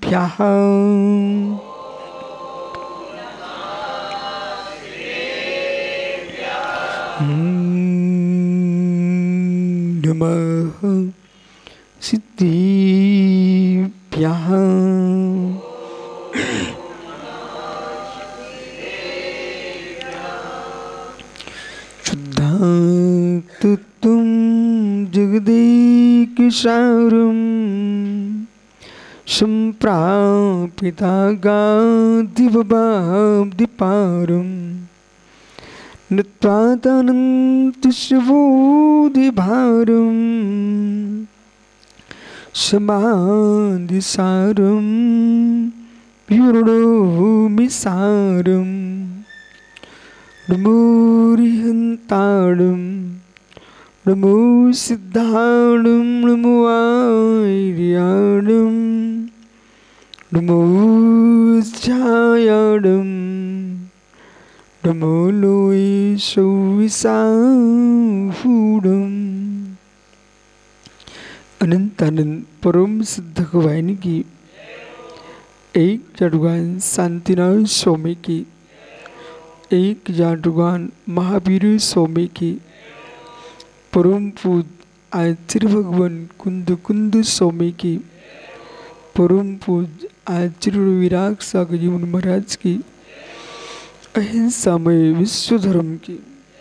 नमः सिद्धिभ्यः शुद्धात्तुं जगदेकसारं सम्प्रापितागाधिवबाब्धिपारं नत्वादनन्तिशवोधिभारं समाधिसारं विवृणोमि सारं नमोरिहन्ताणं नमो सिद्धाणं नमो आर्याणं नमो ध्यायाणं नमो लोये सौविसाहूणम्। अनंतानंद परम सिद्ध गवायनी की एक जादूगान शांतिनाथ स्वामी की एक जादूगान महावीर स्वामी की परम पूज आचार्य भगवान कुंद कुंद स्वामी की परम पूज आचार्य विराग सागर जी महाराज की अहिंसामय विश्व धर्म की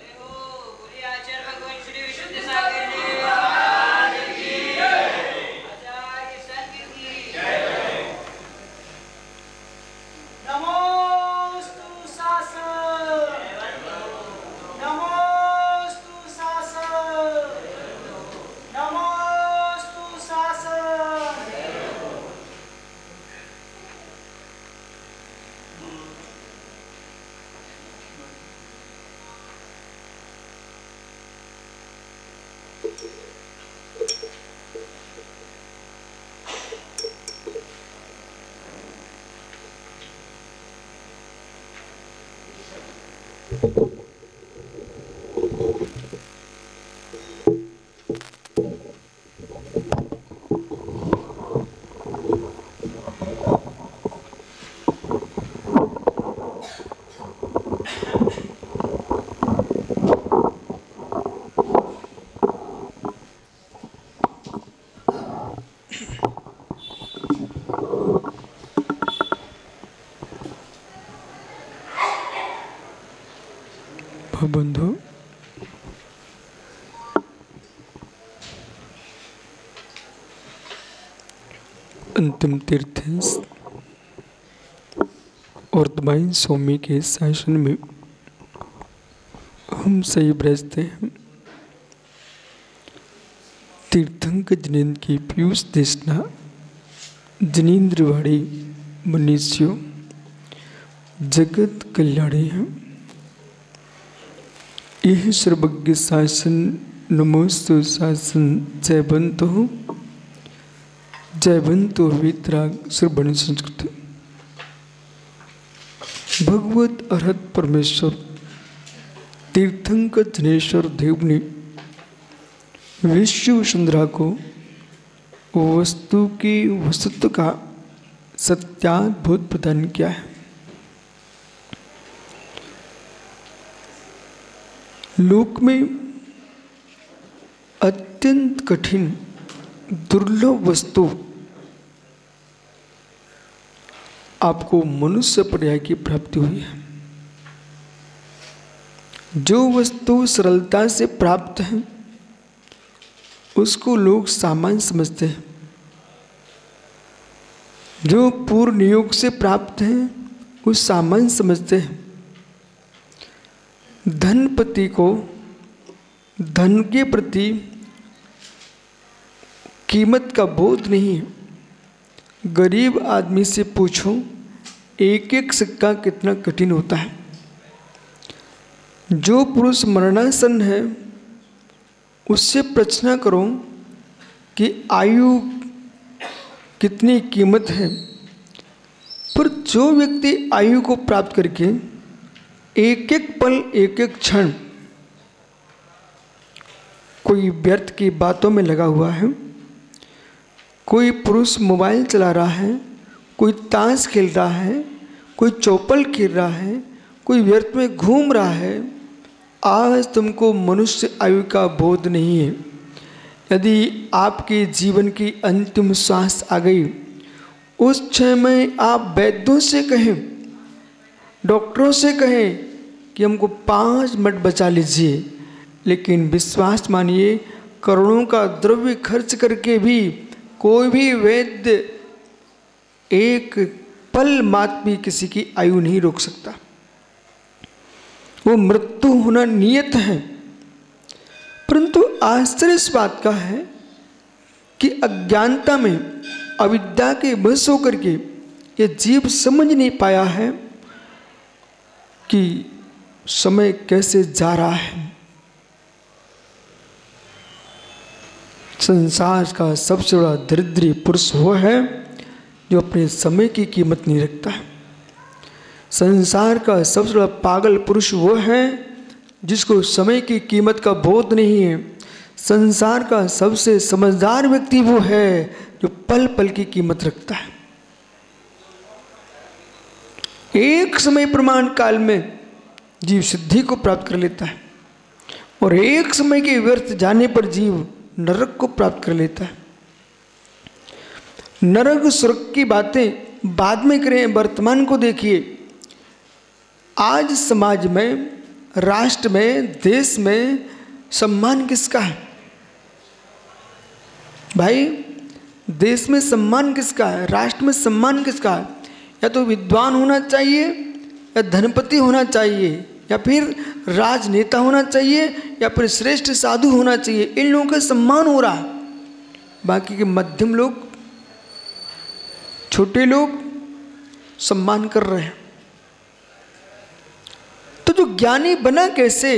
बंधु अंतिम तीर्थ और दमाइन स्वामी के शासन में हम सही ब्रजते हैं। तीर्थंकर जिनेन्द्र की पीयूष देशना जिनेन्द्रवाड़ी मनुष्यों जगत कल्याणी है। यह सर्वज्ञ शासन नमोस्तु शासन जयवंतो वीतराग श्रवण संस्कृत। भगवत अरहत परमेश्वर तीर्थंकर जनेश्वर देव ने विश्व वसुंधरा को वस्तु की वस्तुत्व का सत्याद्भुत प्रदान किया है। लोक में अत्यंत कठिन दुर्लभ वस्तु आपको मनुष्य पर्याय की प्राप्ति हुई है। जो वस्तु सरलता से प्राप्त है उसको लोग सामान्य समझते हैं। जो पूर्ण नियोग से प्राप्त है वो सामान्य समझते हैं। धनपति को धन के प्रति कीमत का बोध नहीं है। गरीब आदमी से पूछो एक एक सिक्का कितना कठिन होता है। जो पुरुष मरणासन है उससे प्रश्न करो कि आयु कितनी कीमत है। पर जो व्यक्ति आयु को प्राप्त करके एक एक पल एक एक क्षण कोई व्यर्थ की बातों में लगा हुआ है, कोई पुरुष मोबाइल चला रहा है, कोई ताश खेल रहा है, कोई चौपल खेल रहा है, कोई व्यर्थ में घूम रहा है। आज तुमको मनुष्य आयु का बोध नहीं है। यदि आपके जीवन की अंतिम श्वास आ गई, उस क्षण में आप वैद्यों से कहें, डॉक्टरों से कहें कि हमको 5 मिनट बचा लीजिए, लेकिन विश्वास मानिए करोड़ों का द्रव्य खर्च करके भी कोई भी वैद्य एक पल मात्र भी किसी की आयु नहीं रोक सकता। वो मृत्यु होना नियत है। परंतु आश्चर्य इस बात का है कि अज्ञानता में, अविद्या के वश होकर के ये जीव समझ नहीं पाया है कि समय कैसे जा रहा है। संसार का सबसे बड़ा दरिद्री पुरुष वो है जो अपने समय की कीमत नहीं रखता है। संसार का सबसे बड़ा पागल पुरुष वो है जिसको समय की कीमत का बोध नहीं है। संसार का सबसे समझदार व्यक्ति वो है जो पल पल की कीमत रखता है। एक समय प्रमाण काल में जीव सिद्धि को प्राप्त कर लेता है और एक समय के व्यर्थ जाने पर जीव नरक को प्राप्त कर लेता है। नरक स्वर्ग की बातें बाद में करें, वर्तमान को देखिए। आज समाज में, राष्ट्र में, देश में सम्मान किसका है भाई? देश में सम्मान किसका है? राष्ट्र में सम्मान किसका है? या तो विद्वान होना चाहिए, या धनपति होना चाहिए, या फिर राजनेता होना चाहिए, या फिर श्रेष्ठ साधु होना चाहिए। इन लोगों का सम्मान हो रहा है। बाकी के मध्यम लोग, छोटे लोग सम्मान कर रहे हैं। तो जो ज्ञानी बना कैसे?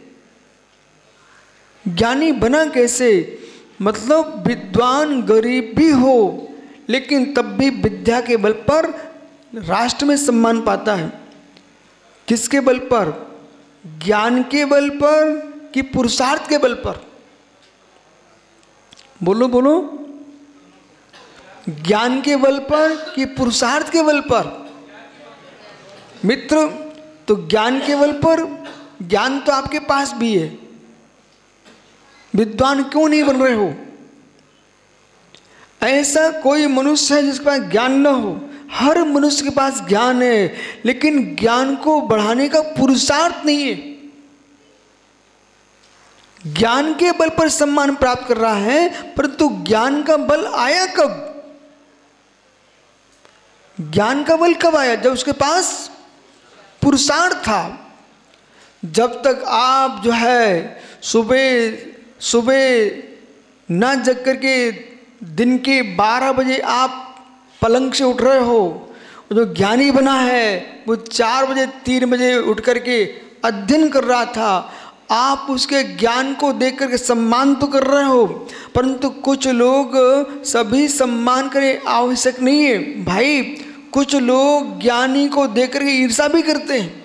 ज्ञानी बना कैसे? मतलब विद्वान गरीब भी हो, लेकिन तब भी विद्या के बल पर राष्ट्र में सम्मान पाता है। किसके बल पर? ज्ञान के बल पर कि पुरुषार्थ के बल पर? बोलो बोलो। ज्ञान के बल पर कि पुरुषार्थ के बल पर? मित्र, तो ज्ञान के बल पर, ज्ञान तो आपके पास भी है, विद्वान क्यों नहीं बन रहे हो? ऐसा कोई मनुष्य है जिसके पास ज्ञान न हो? हर मनुष्य के पास ज्ञान है, लेकिन ज्ञान को बढ़ाने का पुरुषार्थ नहीं है। ज्ञान के बल पर सम्मान प्राप्त कर रहा है, परंतु ज्ञान का बल आया कब? ज्ञान का बल कब आया? जब उसके पास पुरुषार्थ था। जब तक आप जो है सुबह ना जग करके दिन के 12 बजे आप पलंग से उठ रहे हो, जो ज्ञानी बना है वो 4 बजे 3 बजे उठ करके अध्ययन कर रहा था। आप उसके ज्ञान को देख करके सम्मान तो कर रहे हो, परंतु कुछ लोग, सभी सम्मान करें आवश्यक नहीं है भाई। कुछ लोग ज्ञानी को देख करके ईर्ष्या भी करते हैं।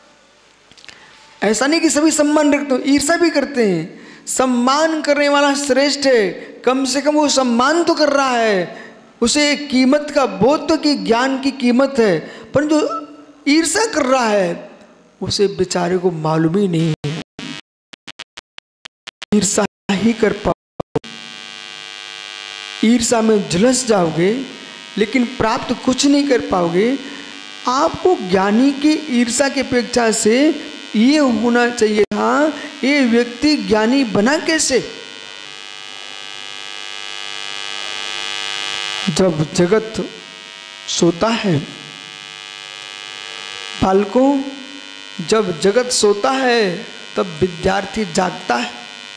ऐसा नहीं कि सभी सम्मान रखते हो, ईर्ष्या भी करते हैं। सम्मान करने वाला श्रेष्ठ है, कम से कम वो सम्मान तो कर रहा है, उसे कीमत का बोध तो कि ज्ञान की कीमत है। पर जो ईर्ष्या कर रहा है उसे बेचारे को मालूम ही नहीं है। ईर्ष्या ही कर पाओगे, ईर्ष्या में झुलस जाओगे, लेकिन प्राप्त कुछ नहीं कर पाओगे। आपको ज्ञानी की ईर्ष्या की अपेक्षा से ये होना चाहिए था, ये व्यक्ति ज्ञानी बना कैसे? जब जगत सोता है, बालकों, जब जगत सोता है तब विद्यार्थी जागता है।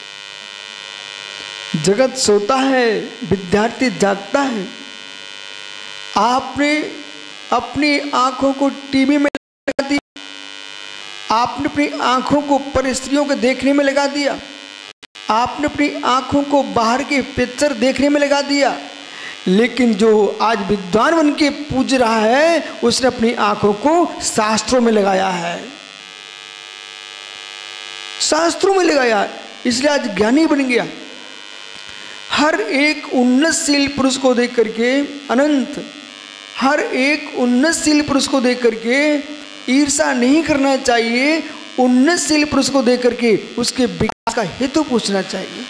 जगत सोता है, विद्यार्थी जागता है। आपने अपनी आंखों को टीवी में लगा दिया, आपने अपनी आंखों को पर स्त्रियों को देखने में लगा दिया, आपने अपनी आंखों को बाहर के पिक्चर देखने में लगा दिया। लेकिन जो आज विद्वान बन के पूज रहा है, उसने अपनी आंखों को शास्त्रों में लगाया है, शास्त्रों में लगाया, इसलिए आज ज्ञानी बन गया। हर एक उन्नतशील पुरुष को देख करके अनंत, हर एक उन्नतशील पुरुष को देख करके ईर्षा नहीं करना चाहिए, उन्नतशील पुरुष को देख करके उसके विकास का हेतु पूछना चाहिए।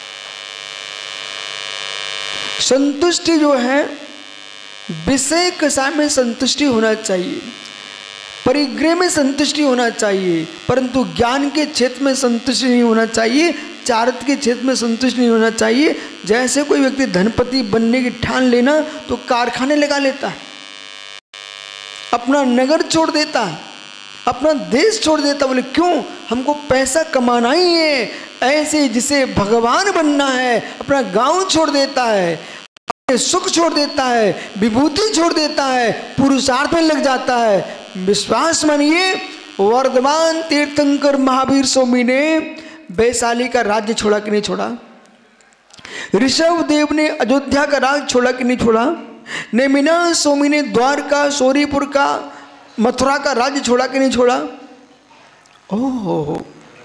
संतुष्टि जो है, विषय कषाय में संतुष्टि होना चाहिए, परिग्रह में संतुष्टि होना चाहिए, परंतु ज्ञान के क्षेत्र में संतुष्टि नहीं होना चाहिए, चारित्र के क्षेत्र में संतुष्ट नहीं होना चाहिए। जैसे कोई व्यक्ति धनपति बनने की ठान लेना तो कारखाने लगा लेता है, अपना नगर छोड़ देता है, अपना देश छोड़ देता, बोले क्यों, हमको पैसा कमाना ही है। ऐसे जिसे भगवान बनना है अपना गांव छोड़ देता है, सुख छोड़ देता है, विभूति छोड़ देता है, पुरुषार्थ में लग जाता है। विश्वास मानिए, वर्धमान तीर्थंकर महावीर स्वामी ने वैशाली का राज्य छोड़ा कि नहीं छोड़ा? ऋषभ देव ने अयोध्या का राज छोड़ा कि नहीं छोड़ा? नेमिनाथ स्वामी ने द्वारका, शौरीपुर का, मथुरा का राज्य छोड़ा कि नहीं छोड़ा? ओह,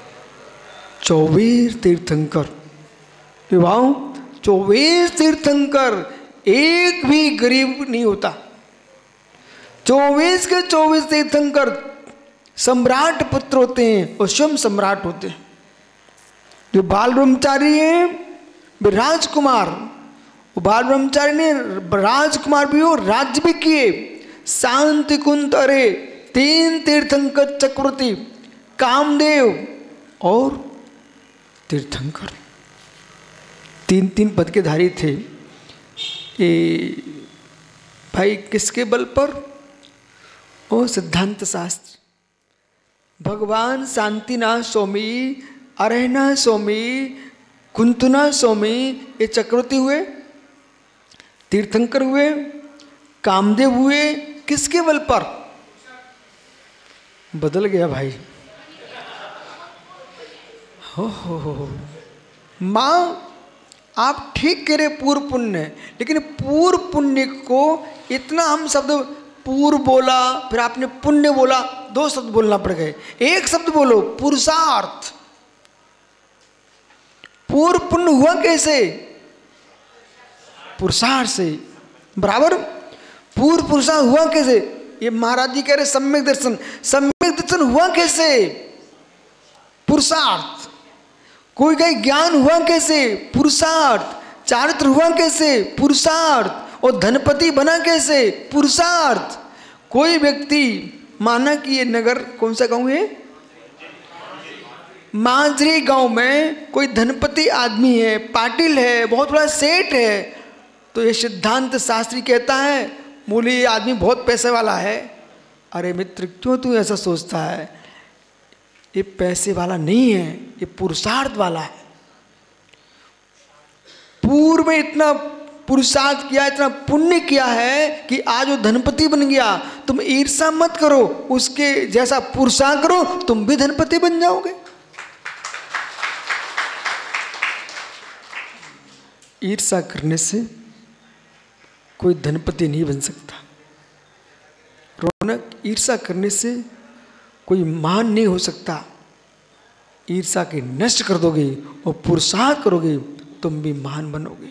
24 तीर्थंकर, विवाह 24 तीर्थंकर, एक भी गरीब नहीं होता। 24 के 24 तीर्थंकर सम्राट पुत्र होते हैं और स्वयं सम्राट होते हैं। जो बाल ब्रह्मचारी है वे राजकुमार, बाल ब्रह्मचारी ने राजकुमार भी हो, राज्य भी किए। शांति कुंत अरे 3 तीर्थंकर चक्रवर्ती, कामदेव और तीर्थंकर, 3 पद के धारी थे। ये भाई किसके बल पर? ओ सिद्धांत शास्त्र, भगवान शांतिनाथ स्वामी, अरहनाथ स्वामी, कुंतनाथ स्वामी, ये चक्रवर्ती हुए, तीर्थंकर हुए, कामदेव हुए। किसके बल पर? बदल गया भाई। हो माँ, आप ठीक कह रहे पूर्व पुण्य, लेकिन पूर्व पुण्य को इतना हम शब्द पूर्व बोला, फिर आपने पुण्य बोला, 2 शब्द बोलना पड़ गए। एक शब्द बोलो, पुरुषार्थ। पूर्व पुण्य हुआ कैसे? पुरुषार्थ से, बराबर। पूर्व पुरुषार्थ हुआ कैसे? ये महाराज जी कह रहे सम्यक दर्शन, सम्यक दर्शन हुआ कैसे? पुरुषार्थ। कोई कहे ज्ञान हुआ कैसे? पुरुषार्थ। चारित्र हुआ कैसे? पुरुषार्थ। और धनपति बना कैसे? पुरुषार्थ। कोई व्यक्ति माना कि ये नगर कौन सा गांव है? मांजरी गांव में कोई धनपति आदमी है, पाटिल है, बहुत बड़ा सेठ है, तो ये सिद्धांत शास्त्री कहता है बोले ये आदमी बहुत पैसे वाला है। अरे मित्र, क्यों तू ऐसा सोचता है? ये पैसे वाला नहीं है, ये पुरुषार्थ वाला है। पूर्व में इतना पुरुषार्थ किया, इतना पुण्य किया है कि आज वो धनपति बन गया। तुम ईर्षा मत करो, उसके जैसा पुरुषार्थ करो, तुम भी धनपति बन जाओगे। ईर्षा करने से कोई धनपति नहीं बन सकता। रौनक, ईर्षा करने से कोई महान नहीं हो सकता। ईर्षा के नष्ट कर दोगे और पुरुषार्थ करोगे, तुम भी महान बनोगे।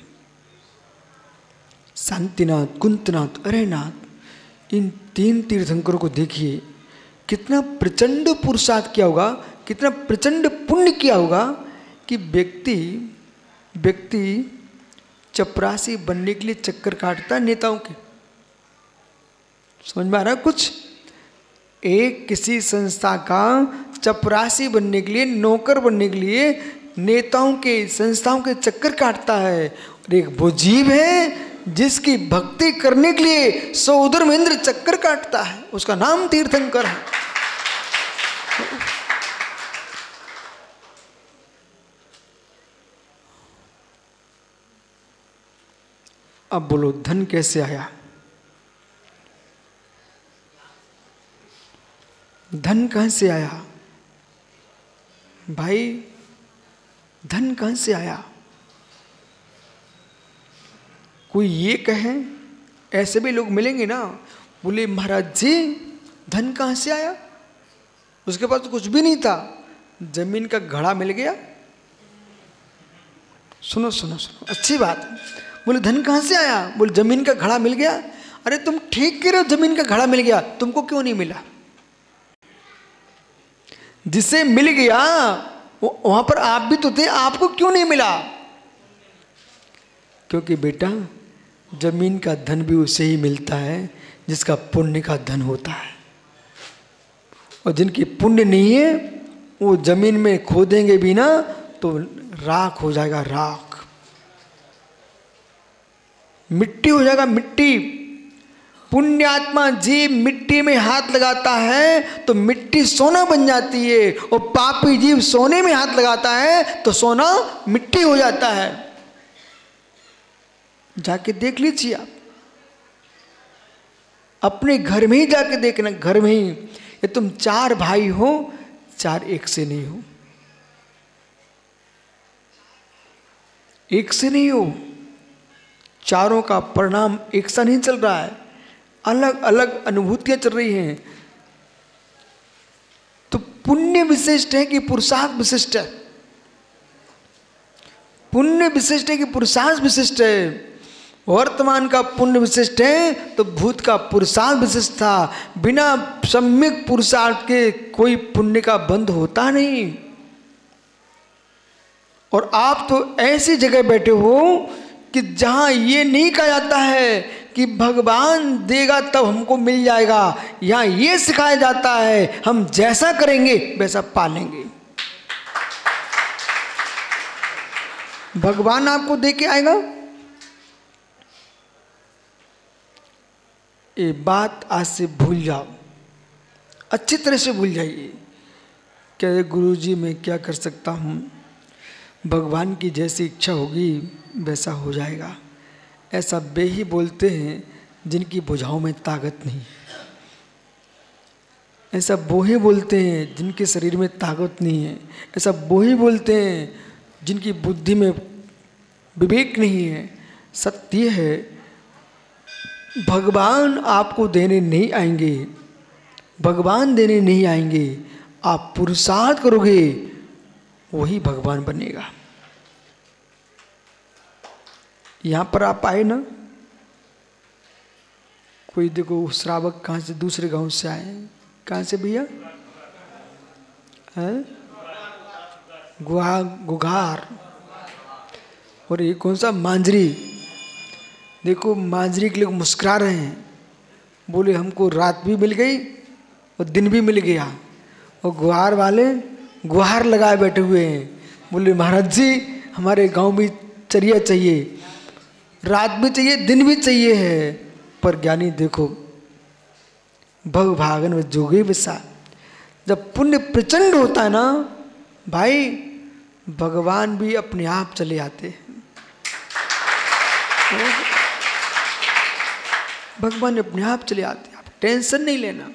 शांतिनाथ, कुंतनाथ, अरहनाथ, इन 3 तीर्थंकरों को देखिए, कितना प्रचंड पुरुषार्थ किया होगा, कितना प्रचंड पुण्य किया होगा कि व्यक्ति चपरासी बनने के लिए चक्कर काटता नेताओं के। समझ में आ रहा है कुछ? एक किसी संस्था का चपरासी बनने के लिए, नौकर बनने के लिए नेताओं के, संस्थाओं के चक्कर काटता है। और एक वो जीव है जिसकी भक्ति करने के लिए सौदर महेंद्र चक्कर काटता है, उसका नाम तीर्थंकर है। अब बोलो, धन कैसे आया? धन कहां से आया भाई? धन कहां से आया? कोई ये कहे, ऐसे भी लोग मिलेंगे ना, बोले महाराज जी धन कहां से आया? उसके पास तो कुछ भी नहीं था, जमीन का घड़ा मिल गया। सुनो सुनो सुनो, अच्छी बात है। बोले धन कहां से आया? बोले जमीन का घड़ा मिल गया। अरे तुम ठीक कह रहे हो, जमीन का घड़ा मिल गया, तुमको क्यों नहीं मिला? जिसे मिल गया वहां पर आप भी तो थे, आपको क्यों नहीं मिला? क्योंकि बेटा जमीन का धन भी उसे ही मिलता है जिसका पुण्य का धन होता है, और जिनकी पुण्य नहीं है वो जमीन में खोदेंगे भी ना तो राख हो जाएगा, राख, मिट्टी हो जाएगा, मिट्टी। पुण्यात्मा जीव मिट्टी में हाथ लगाता है तो मिट्टी सोना बन जाती है, और पापी जीव सोने में हाथ लगाता है तो सोना मिट्टी हो जाता है। जाके देख लीजिए आप, अपने घर में ही जाके देखना, घर में ही। ये तुम 4 भाई हो, 4 एक से नहीं हो, एक से नहीं हो, चारों का परिणाम एक सा नहीं चल रहा है, अलग अलग अनुभूतियां चल रही हैं। तो पुण्य विशिष्ट है कि पुरुषार्थ विशिष्ट है? पुण्य विशिष्ट है कि पुरुषार्थ विशिष्ट है? वर्तमान का पुण्य विशिष्ट है तो भूत का पुरुषार्थ विशिष्ट था। बिना सम्यक पुरुषार्थ के कोई पुण्य का बंध होता नहीं। और आप तो ऐसी जगह बैठे हो कि जहां ये नहीं कहा जाता है कि भगवान देगा तब हमको मिल जाएगा, यहां ये सिखाया जाता है हम जैसा करेंगे वैसा पालेंगे। भगवान आपको दे के आएगा। ये बात आज से भूल जाओ, अच्छी तरह से भूल जाइए। क्या गुरुजी मैं क्या कर सकता हूँ, भगवान की जैसी इच्छा होगी वैसा हो जाएगा। ऐसा वे ही बोलते हैं जिनकी भुजाओं में ताकत नहीं। ऐसा वो ही बोलते हैं जिनके शरीर में ताकत नहीं है। ऐसा वो ही बोलते हैं जिनकी बुद्धि में विवेक नहीं है। सत्य है, भगवान आपको देने नहीं आएंगे, भगवान देने नहीं आएंगे। आप पुरुषार्थ करोगे वही भगवान बनेगा। यहाँ पर आप आए ना, कोई देखो श्रावक कहाँ से, दूसरे गांव से आए। कहाँ से भैया? हैं? गुहार। और ये कौन सा? मांजरी। देखो मांजरी के लोग मुस्कुरा रहे हैं, बोले हमको रात भी मिल गई और दिन भी मिल गया। और गुहार वाले गुहार लगाए बैठे हुए हैं, बोले महाराज जी हमारे गांव में चरिया चाहिए, रात भी चाहिए दिन भी चाहिए है। पर ज्ञानी देखो भग भागन में जोगे विसा। जब पुण्य प्रचंड होता है ना भाई, भगवान भी अपने आप चले आते हैं। भगवान अपने आप चले आते हैं, आप टेंशन नहीं लेना।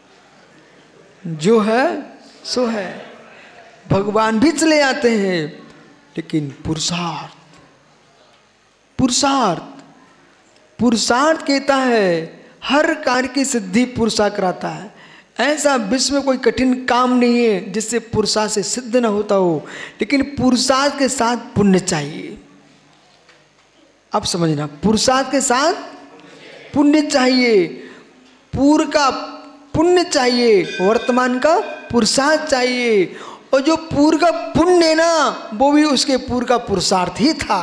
जो है सो है, भगवान भी चले आते हैं। लेकिन पुरुषार्थ, पुरुषार्थ, पुरुषार्थ कहता है हर कार्य की सिद्धि पुरुषार्थ कराता है। ऐसा विश्व में कोई कठिन काम नहीं है जिससे पुरुषार्थ से सिद्ध न होता हो, लेकिन पुरुषार्थ के साथ पुण्य चाहिए। आप समझना, पुरुषार्थ के साथ पुण्य चाहिए। पूर्व का पुण्य चाहिए, वर्तमान का पुरुषार्थ चाहिए। और जो पूर्व का पुण्य है ना, वो भी उसके पूर्व का पुरुषार्थ ही था।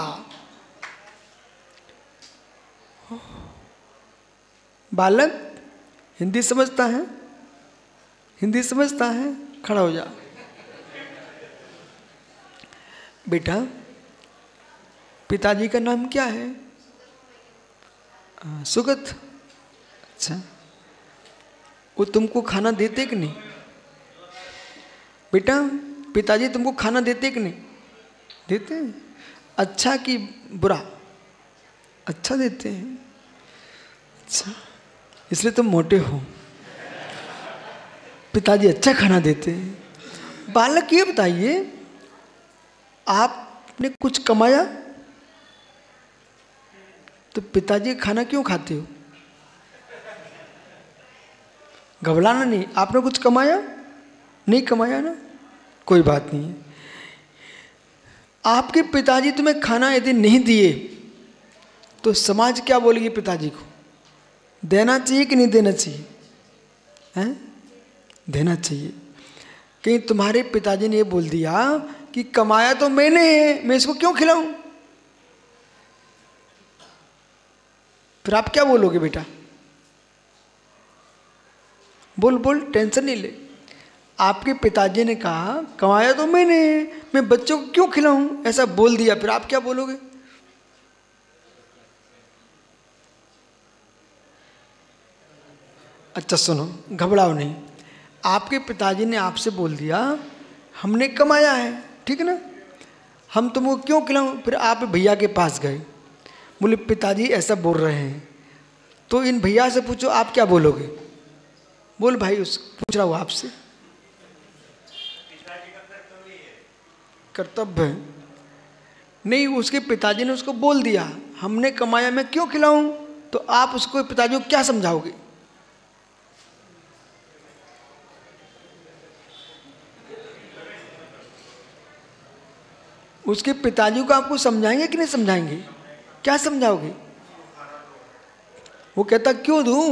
बालक हिंदी समझता है? हिंदी समझता है? खड़ा हो जा बेटा। पिताजी का नाम क्या है? सुगत। अच्छा, वो तुमको खाना देते कि नहीं? बेटा पिताजी तुमको खाना देते कि नहीं? देते हैं। अच्छा कि बुरा? अच्छा देते हैं। अच्छा, इसलिए तुम मोटे हो। पिताजी अच्छा खाना देते हैं। बालक ये बताइए, आपने कुछ कमाया तो पिताजी का खाना क्यों खाते हो? घबराना नहीं। आपने कुछ कमाया? नहीं कमाया ना, कोई बात नहीं है। आपके पिताजी तुम्हें खाना यदि नहीं दिए तो समाज क्या बोलेगी पिताजी को? देना चाहिए कि नहीं देना चाहिए? हैं? देना चाहिए। कहीं तुम्हारे पिताजी ने ये बोल दिया कि कमाया तो मैंने है, मैं इसको क्यों खिलाऊं? फिर आप क्या बोलोगे बेटा? बोल बोल, टेंशन नहीं ले। आपके पिताजी ने कहा कमाया तो मैंने है, मैं बच्चों को क्यों खिलाऊं, ऐसा बोल दिया, फिर आप क्या बोलोगे? अच्छा सुनो, घबराओ नहीं। आपके पिताजी ने आपसे बोल दिया हमने कमाया है, ठीक है ना, हम तुमको क्यों खिलाऊं? फिर आप भैया के पास गए, बोले पिताजी ऐसा बोल रहे हैं, तो इन भैया से पूछो आप क्या बोलोगे? बोल भाई, उस पूछ रहा हूँ आपसे। कर्तव्य है नहीं, उसके पिताजी ने उसको बोल दिया हमने कमाया, मैं क्यों खिलाऊं, तो आप उसको पिताजी को क्या समझाओगे? उसके पिताजी को आपको समझाएंगे कि नहीं समझाएंगे? क्या समझाओगे? वो कहता क्यों दूं,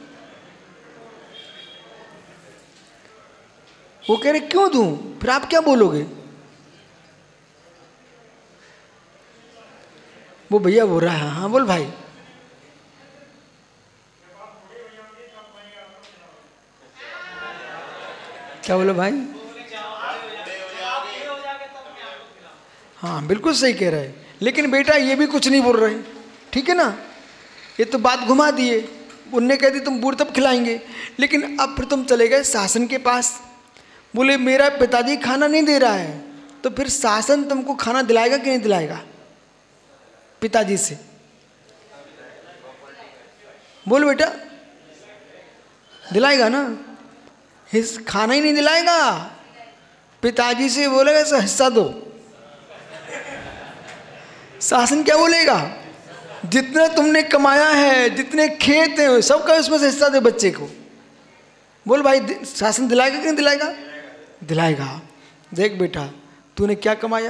वो कह रहे क्यों दूं, फिर आप क्या बोलोगे? वो भैया बोल रहा है हाँ बोल भाई। क्या बोलो भाई? हाँ बिल्कुल सही कह रहे हैं, लेकिन बेटा ये भी कुछ नहीं बोल रहे, ठीक है ना, ये तो बात घुमा दिए। उनने कह दी तुम बूढ़ तब खिलाएंगे, लेकिन अब फिर तुम चले गए शासन के पास, बोले मेरा पिताजी खाना नहीं दे रहा है, तो फिर शासन तुमको खाना दिलाएगा कि नहीं दिलाएगा? पिताजी से बोल बेटा, दिलाएगा ना? खाना ही नहीं दिलाएगा, पिताजी से बोलेगा ऐसा हिस्सा दो। शासन क्या बोलेगा? जितना तुमने कमाया है, जितने खेत हैं, सबका उसमें से हिस्सा दे बच्चे को। बोल भाई, शासन दिलाएगा कि नहीं दिलाएगा? दिलाएगा। देख बेटा, तूने क्या कमाया?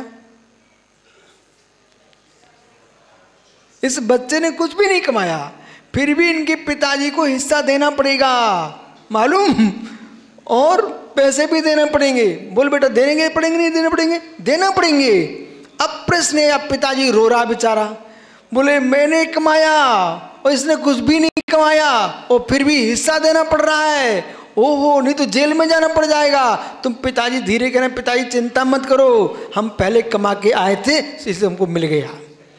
इस बच्चे ने कुछ भी नहीं कमाया, फिर भी इनके पिताजी को हिस्सा देना पड़ेगा, मालूम, और पैसे भी देने पड़ेंगे। बोल बेटा, देने पड़ेंगे नहीं देने पड़ेंगे? देना पड़ेंगे। अब प्रश्न है, अब पिताजी रो रहा बेचारा, बोले मैंने कमाया और इसने कुछ भी नहीं कमाया और फिर भी हिस्सा देना पड़ रहा है, ओहो नहीं तो जेल में जाना पड़ जाएगा। तुम पिताजी धीरे करें, पिताजी चिंता मत करो, हम पहले कमा के आए थे इसलिए हमको मिल गया।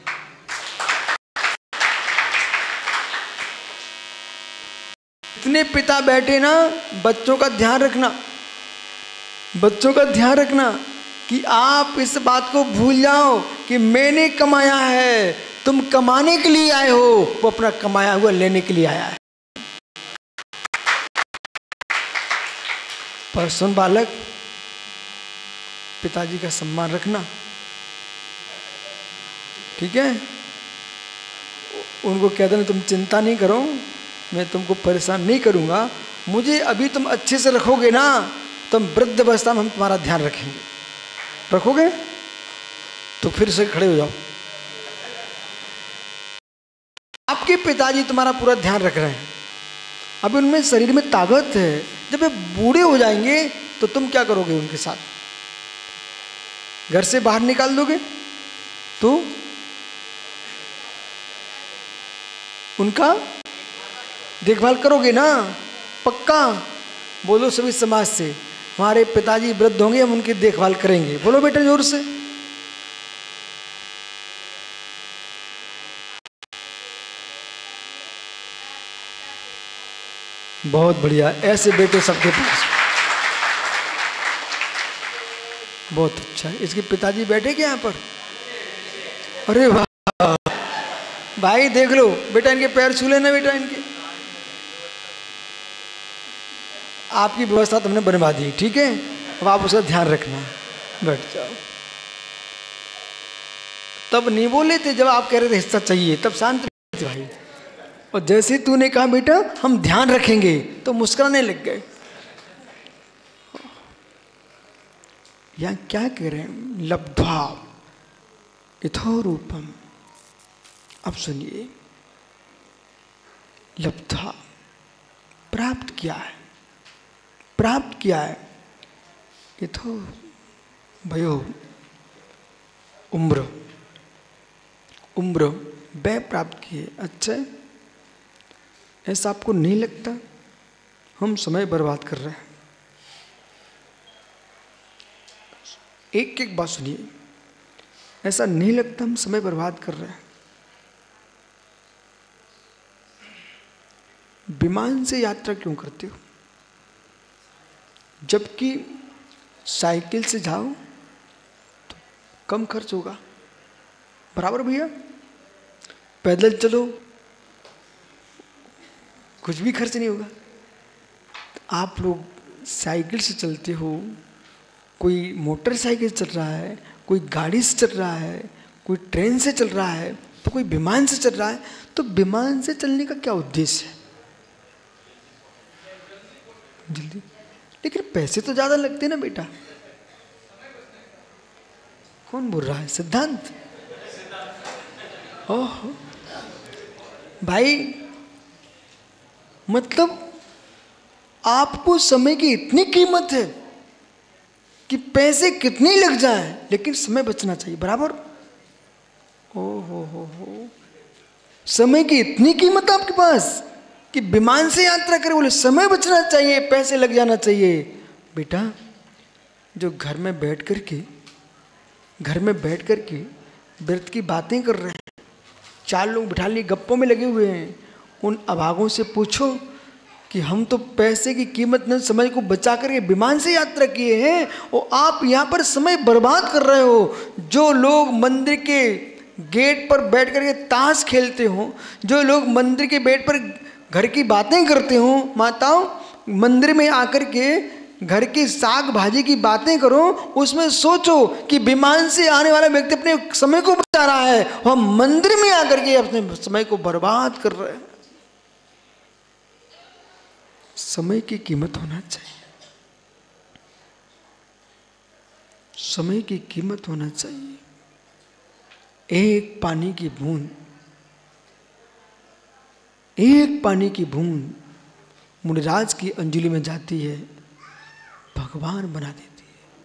इतने पिता बैठे ना, बच्चों का ध्यान रखना, बच्चों का ध्यान रखना कि आप इस बात को भूल जाओ कि मैंने कमाया है, तुम कमाने के लिए आए हो, वो अपना कमाया हुआ लेने के लिए आया है। पर सुन बालक, पिताजी का सम्मान रखना, ठीक है? उनको कह देना तुम चिंता नहीं करो, मैं तुमको परेशान नहीं करूंगा, मुझे अभी तुम अच्छे से रखोगे ना, तुम वृद्ध अवस्था में हम तुम्हारा ध्यान रखेंगे। रखोगे तो फिर से खड़े हो जाओ। आपके पिताजी तुम्हारा पूरा ध्यान रख रहे हैं, अभी उनमें शरीर में ताकत है, जब वे बूढ़े हो जाएंगे तो तुम क्या करोगे उनके साथ? घर से बाहर निकाल दोगे तो उनका देखभाल करोगे ना? पक्का बोलो सभी समाज से, हमारे पिताजी वृद्ध होंगे, हम उनकी देखभाल करेंगे। बोलो बेटा जोर से। बहुत बढ़िया, ऐसे बेटे सबके पास। बहुत अच्छा। इसके पिताजी बैठे क्या यहाँ पर? अरे वाह भाई, देख लो बेटा, इनके पैर छू लेना बेटा, इनके। आपकी व्यवस्था तुमने बनवा दी, ठीक है? अब आप उसका ध्यान रखना, बैठ जाओ। तब नहीं बोले थे जब आप कह रहे थे हिस्सा चाहिए, तब शांत थे भाई। और जैसे तूने कहा बेटा हम ध्यान रखेंगे, तो मुस्कुराने लग गए। यहाँ क्या कह रहे हैं? लब्ध्वा इथो रूपम। अब सुनिए, लब्धा, प्राप्त किया है, प्राप्त किया है। ये तो भयो उम्र, उम्र वह प्राप्त किए। अच्छा, ऐसा आपको नहीं लगता हम समय बर्बाद कर रहे हैं? एक एक बात सुनिए, ऐसा नहीं लगता हम समय बर्बाद कर रहे हैं? विमान से यात्रा क्यों करते हो जबकि साइकिल से जाओ तो कम खर्च होगा? बराबर भैया? पैदल चलो कुछ भी खर्च नहीं होगा। आप लोग साइकिल से चलते हो, कोई मोटरसाइकिल चल रहा है, कोई गाड़ी से चल रहा है, कोई ट्रेन से चल रहा है, तो कोई विमान से चल रहा है। तो विमान से चलने का क्या उद्देश्य है? जल्दी, लेकिन पैसे तो ज्यादा लगते हैं ना बेटा। कौन बोल रहा है? सिद्धांत? ओह भाई, मतलब आपको समय की इतनी कीमत है कि पैसे कितने लग जाएं लेकिन समय बचना चाहिए। बराबर? ओ हो, समय की इतनी कीमत आपके पास कि विमान से यात्रा करे, बोले समय बचना चाहिए, पैसे लग जाना चाहिए। बेटा, जो घर में बैठ करके व्रत की बातें कर रहे हैं, 4 लोग बिठा लिए गप्पों में लगे हुए हैं, उन अभागों से पूछो कि हम तो पैसे की कीमत न समय को बचा करके विमान से यात्रा किए हैं और आप यहाँ पर समय बर्बाद कर रहे हो। जो लोग मंदिर के गेट पर बैठ करके ताश खेलते हो, जो लोग मंदिर के गेट पर घर की बातें करते हो, माताओं मंदिर में आकर के घर की साग भाजी की बातें करो, उसमें सोचो कि विमान से आने वाला व्यक्ति अपने समय को बचा रहा है, हम मंदिर में आकर के अपने समय को बर्बाद कर रहे हैं। समय की कीमत होना चाहिए, समय की कीमत होना चाहिए। एक पानी की बूंद, एक पानी की बूंद मुनिराज की अंजलि में जाती है, भगवान बना देती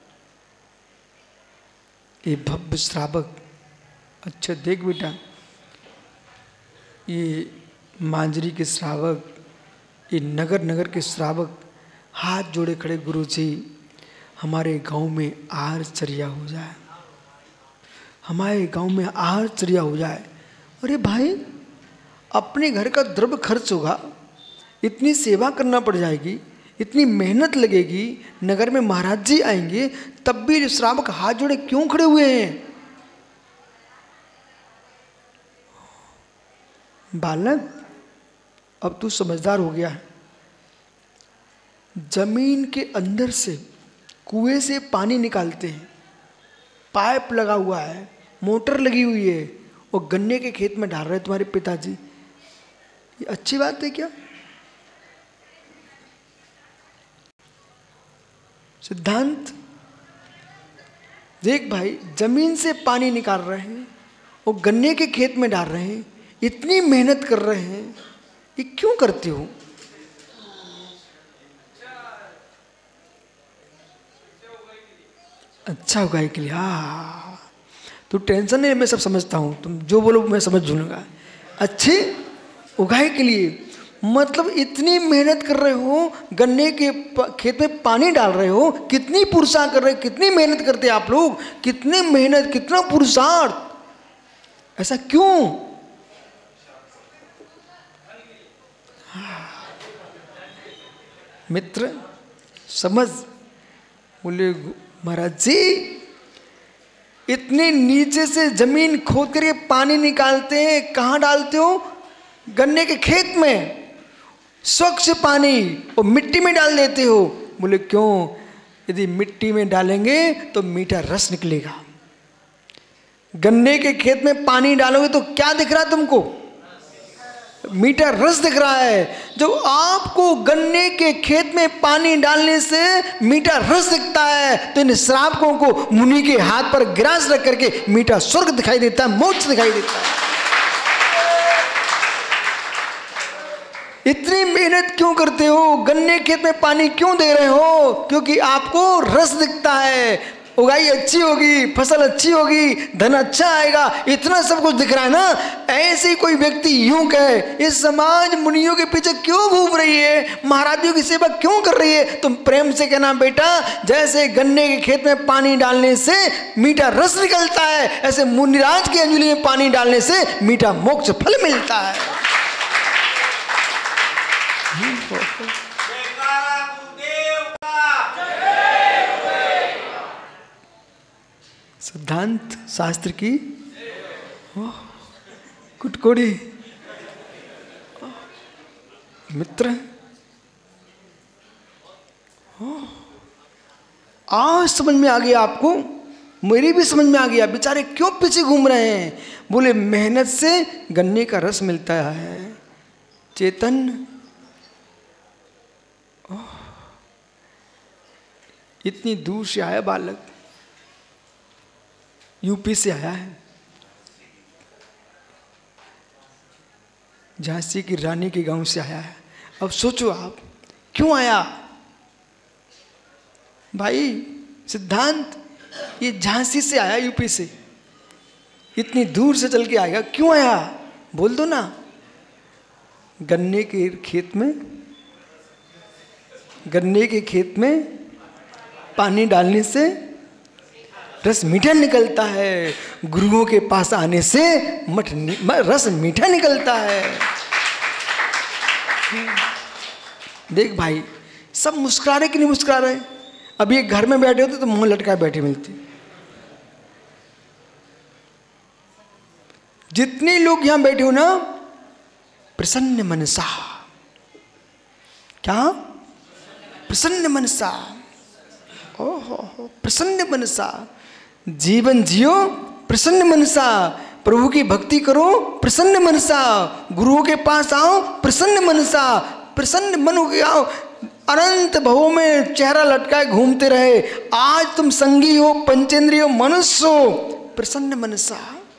है। ये भव्य श्रावक, अच्छा देख बेटा, ये मांजरी के श्रावक, ये नगर नगर के श्रावक हाथ जोड़े खड़े, गुरु जी हमारे गांव में आहार चर्या हो जाए, हमारे गांव में आहार चर्या हो जाए। अरे भाई, अपने घर का द्रव्य खर्च होगा, इतनी सेवा करना पड़ जाएगी, इतनी मेहनत लगेगी, नगर में महाराज जी आएंगे, तब भी श्रावक हाथ जोड़े क्यों खड़े हुए हैं? बालक, अब तू समझदार हो गया है। जमीन के अंदर से कुएं से पानी निकालते हैं, पाइप लगा हुआ है, मोटर लगी हुई है, और गन्ने के खेत में डाल रहे हैं तुम्हारे पिताजी। ये अच्छी बात है क्या? सिद्धांत देख भाई, जमीन से पानी निकाल रहे हैं और गन्ने के खेत में डाल रहे हैं, इतनी मेहनत कर रहे हैं, ये क्यों करते हो? अच्छा उगाई के लिए। हाँ, तो टेंशन नहीं, मैं सब समझता हूँ, तुम जो बोलो मैं समझ लूँगा। अच्छे उगाई के लिए मतलब इतनी मेहनत कर रहे हो, गन्ने के खेत में पानी डाल रहे हो, कितनी पुरुषार्थ कर रहे हो, कितनी मेहनत करते हैं आप लोग, कितनी मेहनत, कितना पुरुषार्थ। ऐसा क्यों? मित्र समझ, बोले महाराज जी इतने नीचे से जमीन खोद करके पानी निकालते हैं, कहाँ डालते हो? गन्ने के खेत में, स्वच्छ पानी, और मिट्टी में डाल देते हो। बोले क्यों? यदि मिट्टी में डालेंगे तो मीठा रस निकलेगा। गन्ने के खेत में पानी डालोगे तो क्या दिख रहा है तुमको? मीठा रस दिख रहा है। जो आपको गन्ने के खेत में पानी डालने से मीठा रस दिखता है, तो इन श्रावकों को मुनि के हाथ पर गिरास रख करके मीठा स्वर्ग दिखाई देता है, मोक्ष दिखाई देता है। इतनी मेहनत क्यों करते हो, गन्ने खेत में पानी क्यों दे रहे हो? क्योंकि आपको रस दिखता है, उगाई अच्छी होगी, फसल अच्छी होगी, धन अच्छा आएगा, इतना सब कुछ दिख रहा है ना। ऐसे ही कोई व्यक्ति यूं कहे, इस समाज मुनियों के पीछे क्यों घूम रही है, महाराजियों की सेवा क्यों कर रही है? तुम प्रेम से कहना, बेटा जैसे गन्ने के खेत में पानी डालने से मीठा रस निकलता है, ऐसे मुनिराज की अंजलि में पानी डालने से मीठा मोक्ष फल मिलता है। सिद्धांत शास्त्र की कुटकोड़ी मित्र, आज समझ में आ गया आपको, मेरी भी समझ में आ गया। बेचारे क्यों पीछे घूम रहे हैं? बोले मेहनत से गन्ने का रस मिलता है। चेतन इतनी दूर से आया बालक, यूपी से आया है, झांसी की रानी के गांव से आया है। अब सोचो आप क्यों आया भाई? सिद्धांत ये झांसी से आया, यूपी से, इतनी दूर से चल के आएगा, क्यों आया? बोल दो ना। गन्ने के खेत में पानी डालने से रस मीठा निकलता है, गुरुओं के पास आने से रस मीठा निकलता है। देख भाई, सब मुस्कुरा रहे कि नहीं मुस्कुरा रहे? अभी एक घर में बैठे होते तो मुंह लटकाए बैठे मिलते। जितने लोग यहां बैठे हो ना, प्रसन्न मनसा, क्या प्रसन्न मनसा, ओहो प्रसन्न मनसा, जीवन जियो प्रसन्न मनसा, प्रभु की भक्ति करो प्रसन्न मनसा, गुरुओं के पास आओ प्रसन्न मनसा, प्रसन्न मन हो गया। अनंत भवों में चेहरा लटकाए घूमते रहे, आज तुम संगी हो, पंचेंद्रिय हो, मनुष्य हो, प्रसन्न मनसा।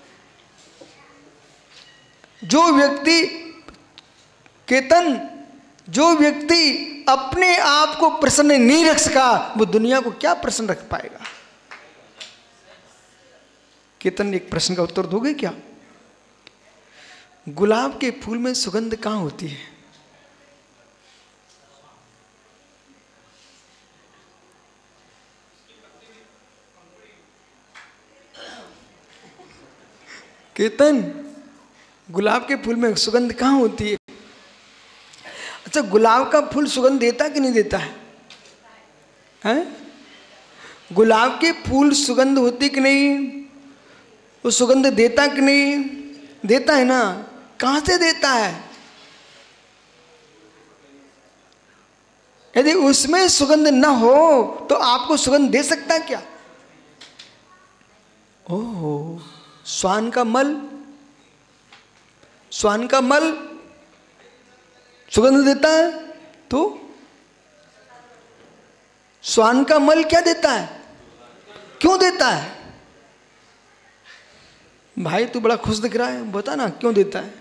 जो व्यक्ति केतन, जो व्यक्ति अपने आप को प्रसन्न नहीं रख सका, वो दुनिया को क्या प्रसन्न रख पाएगा? केतन, एक प्रश्न का उत्तर दोगे क्या? गुलाब के फूल में सुगंध कहां होती है? केतन, गुलाब के फूल में सुगंध कहां होती है? अच्छा, गुलाब का फूल सुगंध देता कि नहीं देता है? हैं? गुलाब के फूल सुगंध होती कि नहीं? वो सुगंध देता कि नहीं? देता है ना। कहां से देता है? यदि उसमें सुगंध न हो तो आपको सुगंध दे सकता है क्या? ओह, श्वान का मल, श्वान का मल सुगंध देता है? तो श्वान का मल क्या देता है? क्यों देता है? भाई तू बड़ा खुश दिख रहा है, बता ना क्यों देता है?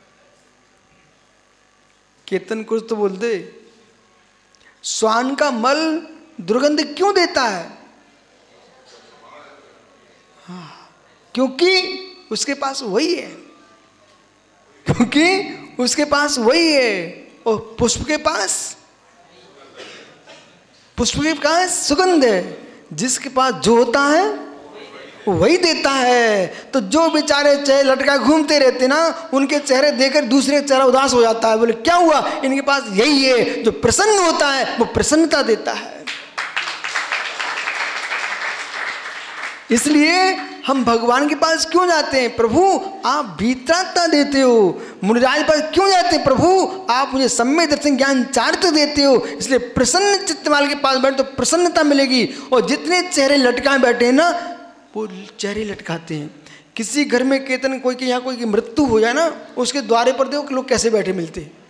केतन कुछ तो बोल दे। श्वान का मल दुर्गंध क्यों देता है? हाँ, क्योंकि उसके पास वही है, क्योंकि उसके पास वही है। और पुष्प के पास सुगंध है। जिसके पास जो होता है वही देता है। तो जो बेचारे चेहरे लटका घूमते रहते ना, उनके चेहरे देखकर दूसरे चेहरा उदास हो जाता है। बोले क्या हुआ? इनके पास यही है, जो प्रसन्न होता है वो प्रसन्नता देता है। इसलिए हम भगवान के पास क्यों जाते हैं? प्रभु आप भीतरात्मा देते हो। मुनिराज पास क्यों जाते हैं? प्रभु आप मुझे सम्यक दर्शन ज्ञान चारित्र देते हो। इसलिए प्रसन्न चित्त वाले के पास बैठे तो प्रसन्नता मिलेगी। और जितने चेहरे लटकाए बैठे हैं ना, वो चेहरे लटकाते हैं। किसी घर में केतन कोई के यहाँ कोई की मृत्यु हो जाए ना, उसके द्वारे पर देखो कि लोग कैसे बैठे मिलते हैं।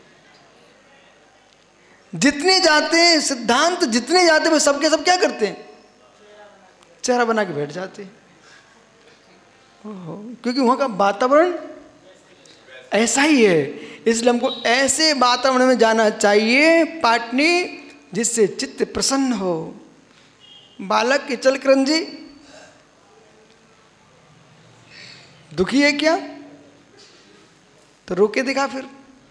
जितने जाते हैं सिद्धांत, जितने जाते हैं सबके सब क्या करते हैं? चेहरा बना के बैठ जाते हैं। क्योंकि वहां का वातावरण ऐसा ही है। इसलिए हमको ऐसे वातावरण में जाना चाहिए पाटनी जिससे चित्त प्रसन्न हो। बालक के चल करण जी दुखी है क्या, तो रोके दिखा, फिर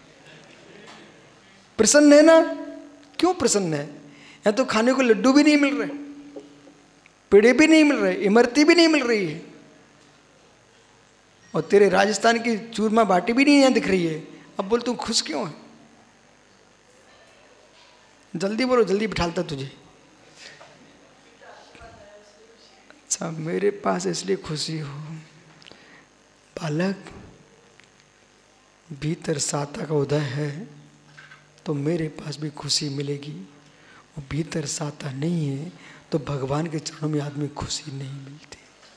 प्रसन्न है ना, क्यों प्रसन्न है? यहाँ तो खाने को लड्डू भी नहीं मिल रहे, पेड़े भी नहीं मिल रहे, इमरती भी नहीं मिल रही है, और तेरे राजस्थान की चूरमा बाटी भी नहीं यहाँ दिख रही है। अब बोल तू खुश क्यों है? जल्दी बोलो, जल्दी बिठालता तुझे। अच्छा, मेरे पास इसलिए खुशी हो। बालक, भीतर साता का उदय है तो मेरे पास भी खुशी मिलेगी, और भीतर साता नहीं है तो भगवान के चरणों में आदमी खुशी नहीं मिलती।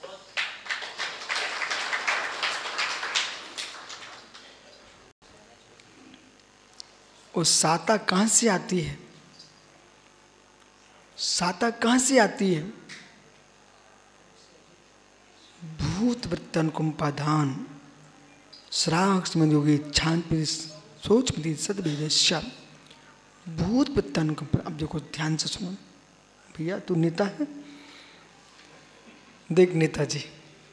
और साता कहाँ से आती है? साता कहाँ से आती है? भूत वृत्तनुकंपाधान श्राक्ष्म योगी छांति सोचमती सदविदश्य। भूत वृत्तनुकंपा। अब देखो ध्यान से सुनो भैया, तू नेता है, देख नेताजी,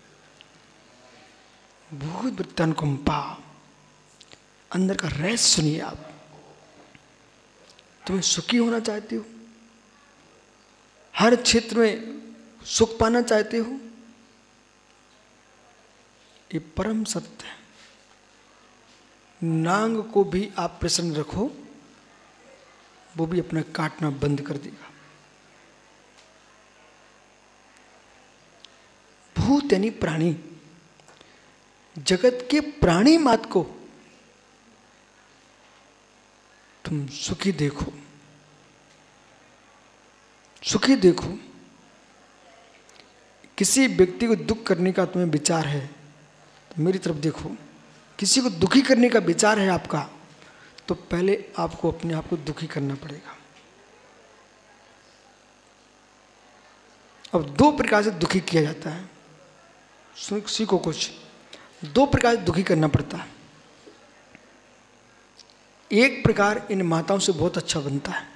भूत वृत्तनुकंपा, अंदर का रहस्य सुनिए आप। तुम्हें सुखी होना चाहते हो, हर क्षेत्र में सुख पाना चाहते हो, ये परम सत्य है। नांग को भी आप प्रसन्न रखो, वो भी अपना काटना बंद कर देगा। भूत यानी प्राणी, जगत के प्राणी मात को तुम सुखी देखो, सुखी देखो। किसी व्यक्ति को दुख करने का तुम्हें विचार है तो मेरी तरफ देखो। किसी को दुखी करने का विचार है आपका, तो पहले आपको अपने आप को दुखी करना पड़ेगा। अब दो प्रकार से दुखी किया जाता है, सीखो कुछ। दो प्रकार से दुखी करना पड़ता है। एक प्रकार इन माताओं से बहुत अच्छा बनता है,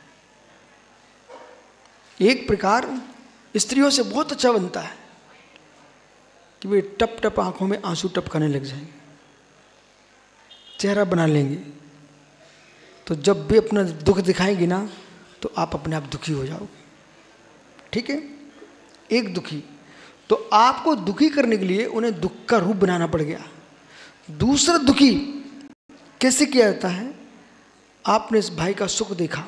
एक प्रकार स्त्रियों से बहुत अच्छा बनता है कि वे टप टप आंखों में आंसू टपकाने लग जाएंगे, चेहरा बना लेंगे। तो जब भी अपना दुख दिखाएंगी ना तो आप अपने आप दुखी हो जाओगे। ठीक है, एक दुखी। तो आपको दुखी करने के लिए उन्हें दुख का रूप बनाना पड़ गया। दूसरा दुखी कैसे किया जाता है? आपने इस भाई का सुख देखा,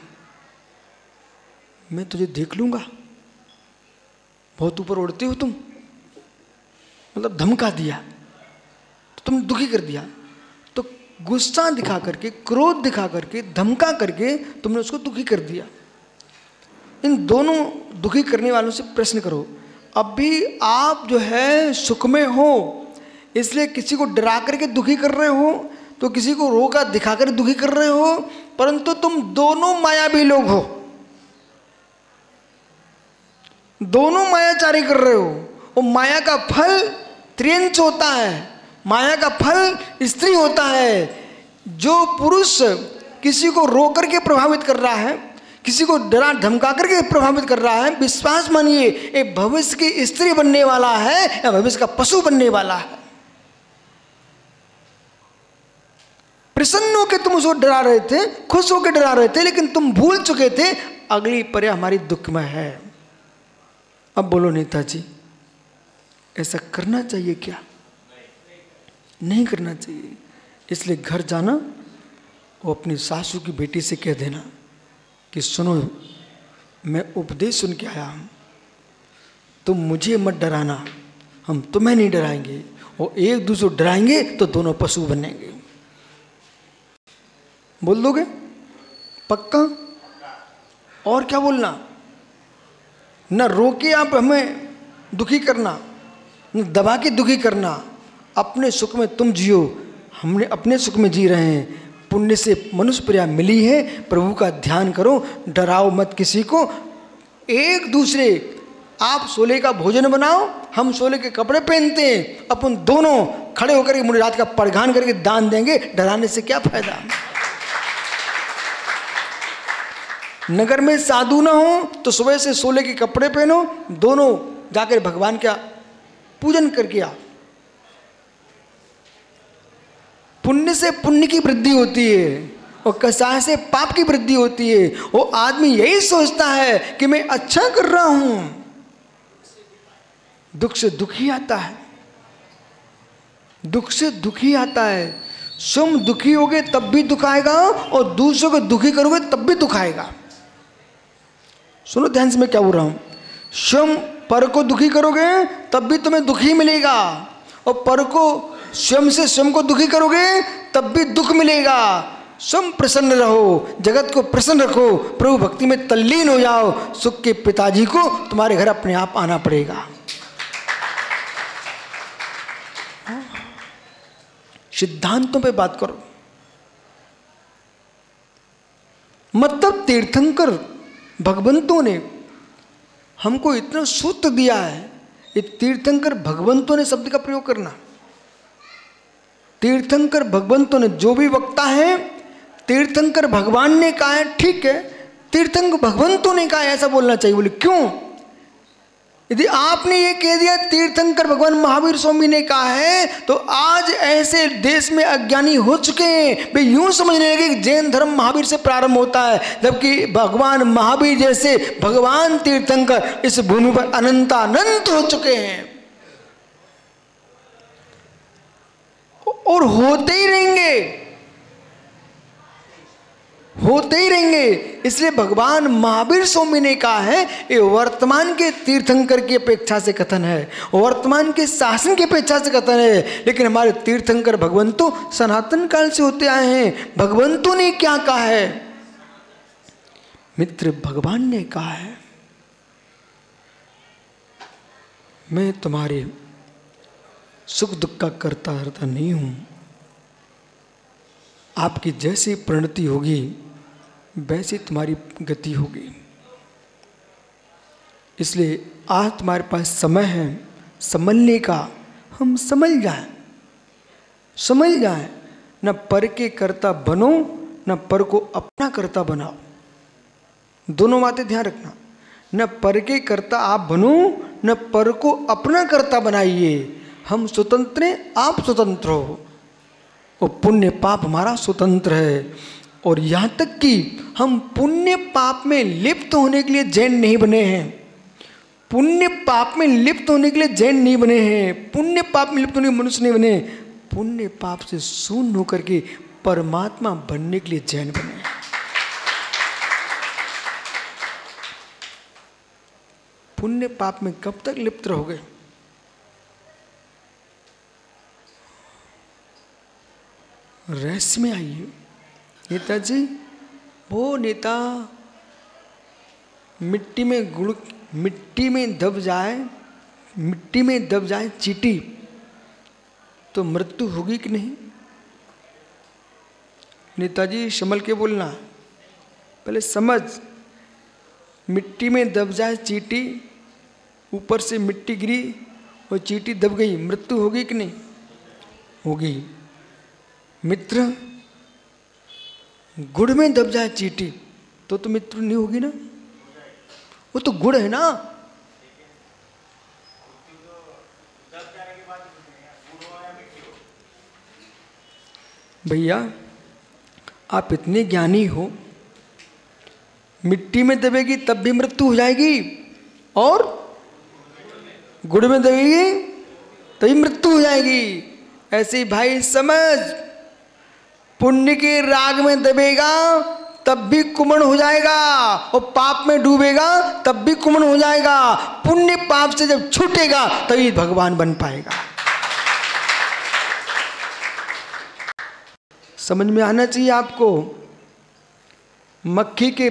मैं तुझे देख लूंगा, बहुत ऊपर उड़ते हो तुम, मतलब धमका दिया, तो तुमने दुखी कर दिया। तो गुस्सा दिखा करके, क्रोध दिखा करके, धमका करके तुमने उसको दुखी कर दिया। इन दोनों दुखी करने वालों से प्रश्न करो। अब भी आप जो है सुख में हो, इसलिए किसी को डरा करके दुखी कर रहे हो, तो किसी को रोका दिखा कर दुखी कर रहे हो, परंतु तुम दोनों मायावी लोग हो, दोनों मायाचारी कर रहे हो। और माया का फल त्रियंच होता है, माया का फल स्त्री होता है। जो पुरुष किसी को रो करके प्रभावित कर रहा है, किसी को डरा धमका करके प्रभावित कर रहा है, विश्वास मानिए ये भविष्य की स्त्री बनने वाला है या भविष्य का पशु बनने वाला है। प्रसन्न होकर तुम उसको डरा रहे थे, खुश होकर डरा रहे थे, लेकिन तुम भूल चुके थे अगली पर्याय हमारी दुखमय है। अब बोलो नेताजी, ऐसा करना चाहिए क्या? नहीं करना चाहिए। इसलिए घर जाना और अपनी सासू की बेटी से कह देना कि सुनो, मैं उपदेश सुन के आया हूँ, तुम मुझे मत डराना, हम तुम्हें नहीं डराएंगे, और एक दूसरे को डराएंगे तो दोनों पशु बनेंगे। बोल दोगे? पक्का? और क्या बोलना? न रोके आप हमें दुखी करना, न दबा के दुखी करना। अपने सुख में तुम जियो, हमने अपने सुख में जी रहे हैं। पुण्य से मनुष्य प्रिया मिली है, प्रभु का ध्यान करो, डराओ मत किसी को। एक दूसरे, आप सोले का भोजन बनाओ, हम सोले के कपड़े पहनते हैं, अपन दोनों खड़े होकर के मुनि रात का परघान करके दान देंगे, डराने से क्या फायदा। नगर में साधु ना हो तो सुबह से सोले के कपड़े पहनो, दोनों जाकर भगवान का पूजन करके आओ। पुण्य से पुण्य की वृद्धि होती है और कसाय से पाप की वृद्धि होती है। वो आदमी यही सोचता है कि मैं अच्छा कर रहा हूं, दुख से दुखी आता है, दुख से दुखी आता है। स्वयं दुखी होगे तब भी दुख आएगा और दूसरों को दुखी करोगे तब भी दुख आएगा। सुनो ध्यान से मैं क्या बोल रहा हूं। स्वयं पर को दुखी करोगे तब भी तुम्हें दुखी मिलेगा और पर को स्वयं से स्वयं को दुखी करोगे तब भी दुख मिलेगा। स्वयं प्रसन्न रहो, जगत को प्रसन्न रखो, प्रभु भक्ति में तल्लीन हो जाओ, सुख के पिताजी को तुम्हारे घर अपने आप आना पड़ेगा। सिद्धांतों पे बात करो। मतलब तीर्थंकर भगवंतों ने हमको इतना सूत्र दिया है। ये तीर्थंकर भगवंतों ने शब्द का प्रयोग करना, तीर्थंकर भगवंतों ने, जो भी वक्ता है तीर्थंकर भगवान ने कहा है, ठीक है, तीर्थंकर भगवंतों ने कहा है, ऐसा बोलना चाहिए। बोले क्यों? यदि आपने ये कह दिया तीर्थंकर भगवान महावीर स्वामी ने कहा है, तो आज ऐसे देश में अज्ञानी हो चुके हैं, वे यूं समझने लगे कि जैन धर्म महावीर से प्रारंभ होता है, जबकि भगवान महावीर जैसे भगवान तीर्थंकर इस भूमि पर अनंतानंत हो चुके हैं और होते ही रहेंगे, होते ही रहेंगे। इसलिए भगवान महावीर स्वामी ने कहा है, ये वर्तमान के तीर्थंकर की अपेक्षा से कथन है, वर्तमान के शासन की अपेक्षा से कथन है। लेकिन हमारे तीर्थंकर भगवंतों सनातन काल से होते आए हैं। भगवंतों ने क्या कहा है मित्र? भगवान ने कहा है, मैं तुम्हारे सुख दुख का करता हरता नहीं हूं। आपकी जैसी प्रणति होगी वैसी तुम्हारी गति होगी। इसलिए आज तुम्हारे पास समय है समझने का, हम समझ जाएं, समझ जाएं। न पर के कर्ता बनो, न पर को अपना कर्ता बनाओ। दोनों बातें ध्यान रखना। न पर के कर्ता आप बनो, न पर को अपना कर्ता बनाइए। हम स्वतंत्र हैं, आप स्वतंत्र हो, और पुण्य पाप हमारा स्वतंत्र है। और यहाँ तक कि हम पुण्य पाप में लिप्त होने के लिए जैन नहीं बने हैं। पुण्य पाप में लिप्त होने के लिए जैन नहीं बने हैं, पुण्य पाप में लिप्त होने के मनुष्य नहीं बने। पुण्य पाप से शून्य होकर के परमात्मा बनने के लिए जैन बने। पुण्य पाप में कब तक लिप्त रहोगे? रहस्य में आइए। नेताजी, वो नेता मिट्टी में दब जाए, मिट्टी में दब जाए चींटी, तो मृत्यु होगी कि नहीं? नेताजी संभल के बोलना, पहले समझ। मिट्टी में दब जाए चींटी, ऊपर से मिट्टी गिरी और चींटी दब गई, मृत्यु होगी कि नहीं? होगी। मित्र, गुड़ में दब जाए चींटी तो मृत्यु नहीं होगी ना? वो तो गुड़ है ना। भैया आप इतने ज्ञानी हो, मिट्टी में दबेगी तब भी मृत्यु हो जाएगी और गुड़ में दबेगी तभी मृत्यु हो जाएगी। ऐसे ही भाई समझ, पुण्य के राग में दबेगा तब भी कुमण हो जाएगा और पाप में डूबेगा तब भी कुमण हो जाएगा। पुण्य पाप से जब छूटेगा तभी भगवान बन पाएगा। समझ में आना चाहिए आपको। मक्खी के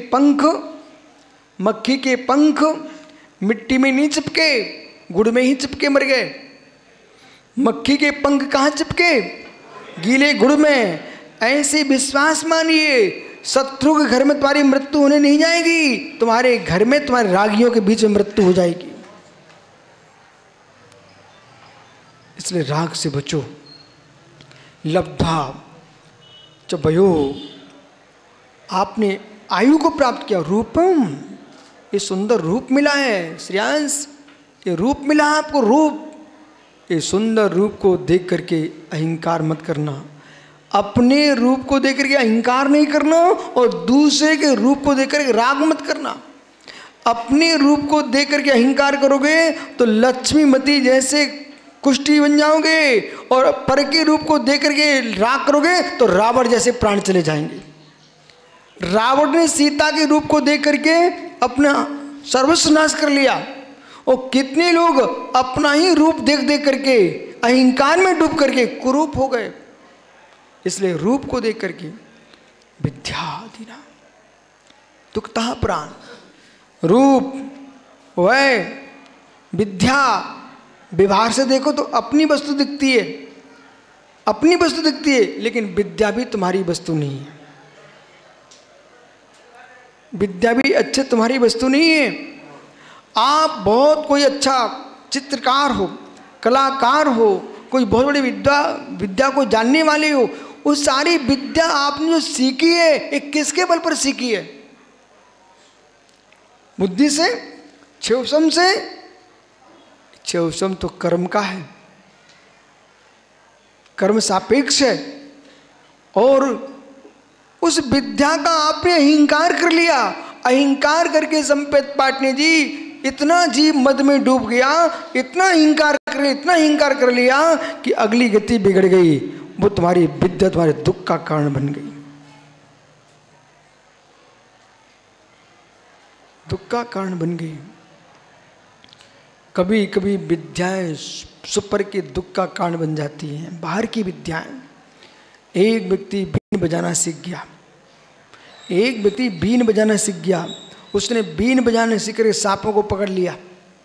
पंख मिट्टी में नहीं चिपके, गुड़ में ही चिपके मर गए। मक्खी के पंख कहाँ चिपके? गीले गुड़ में। ऐसे विश्वास मानिए, शत्रु के घर में तुम्हारी मृत्यु होने नहीं जाएगी, तुम्हारे घर में तुम्हारे रागियों के बीच में मृत्यु हो जाएगी। इसलिए राग से बचो, लब्धा च वयो, आपने आयु को प्राप्त किया। रूपम, ये सुंदर रूप मिला है श्रेयांश, ये रूप मिला आपको, रूप। ये सुंदर रूप को देख करके अहंकार मत करना, अपने रूप को देख करके अहंकार नहीं करना, और दूसरे के रूप को देख करके राग मत करना। अपने रूप को देख करके अहंकार करोगे तो लक्ष्मीमती जैसे कुष्ठी बन जाओगे, और पर के रूप को देख करके राग करोगे तो रावण जैसे प्राण चले जाएंगे। रावण ने सीता के रूप को देख करके अपना सर्वस्व नाश कर लिया, और कितने लोग अपना ही रूप देख देख करके अहंकार में डूब करके कुरूप हो गए। इसलिए रूप को देख करके विद्याधीना दुखता प्राण, रूप वह विद्या, व्यवहार से देखो तो अपनी वस्तु दिखती है, अपनी वस्तु दिखती है, लेकिन विद्या भी तुम्हारी वस्तु नहीं है। विद्या भी अच्छे तुम्हारी वस्तु नहीं है। आप बहुत कोई अच्छा चित्रकार हो, कलाकार हो, कोई बहुत बड़ी विद्या को जानने वाले हो, उस सारी विद्या आपने जो सीखी है ये किसके बल पर सीखी है? बुद्धि से, क्षौसम से? क्षौसम तो कर्म का है, कर्म सापेक्ष है, और उस विद्या का आपने अहंकार कर लिया। अहंकार करके संपेत पाटनी जी इतना जीव मद में डूब गया, इतना अहंकार कर लिया कि अगली गति बिगड़ गई। वो तुम्हारी विद्या तुम्हारे दुख का कारण बन गई, दुख का कारण बन गई। कभी कभी विद्याएं सुपर के दुख का कारण बन जाती हैं, बाहर की विद्याएं। एक व्यक्ति बीन बजाना सीख गया, एक व्यक्ति बीन बजाना सीख गया, उसने बीन बजाने सीख कर सांपों को पकड़ लिया।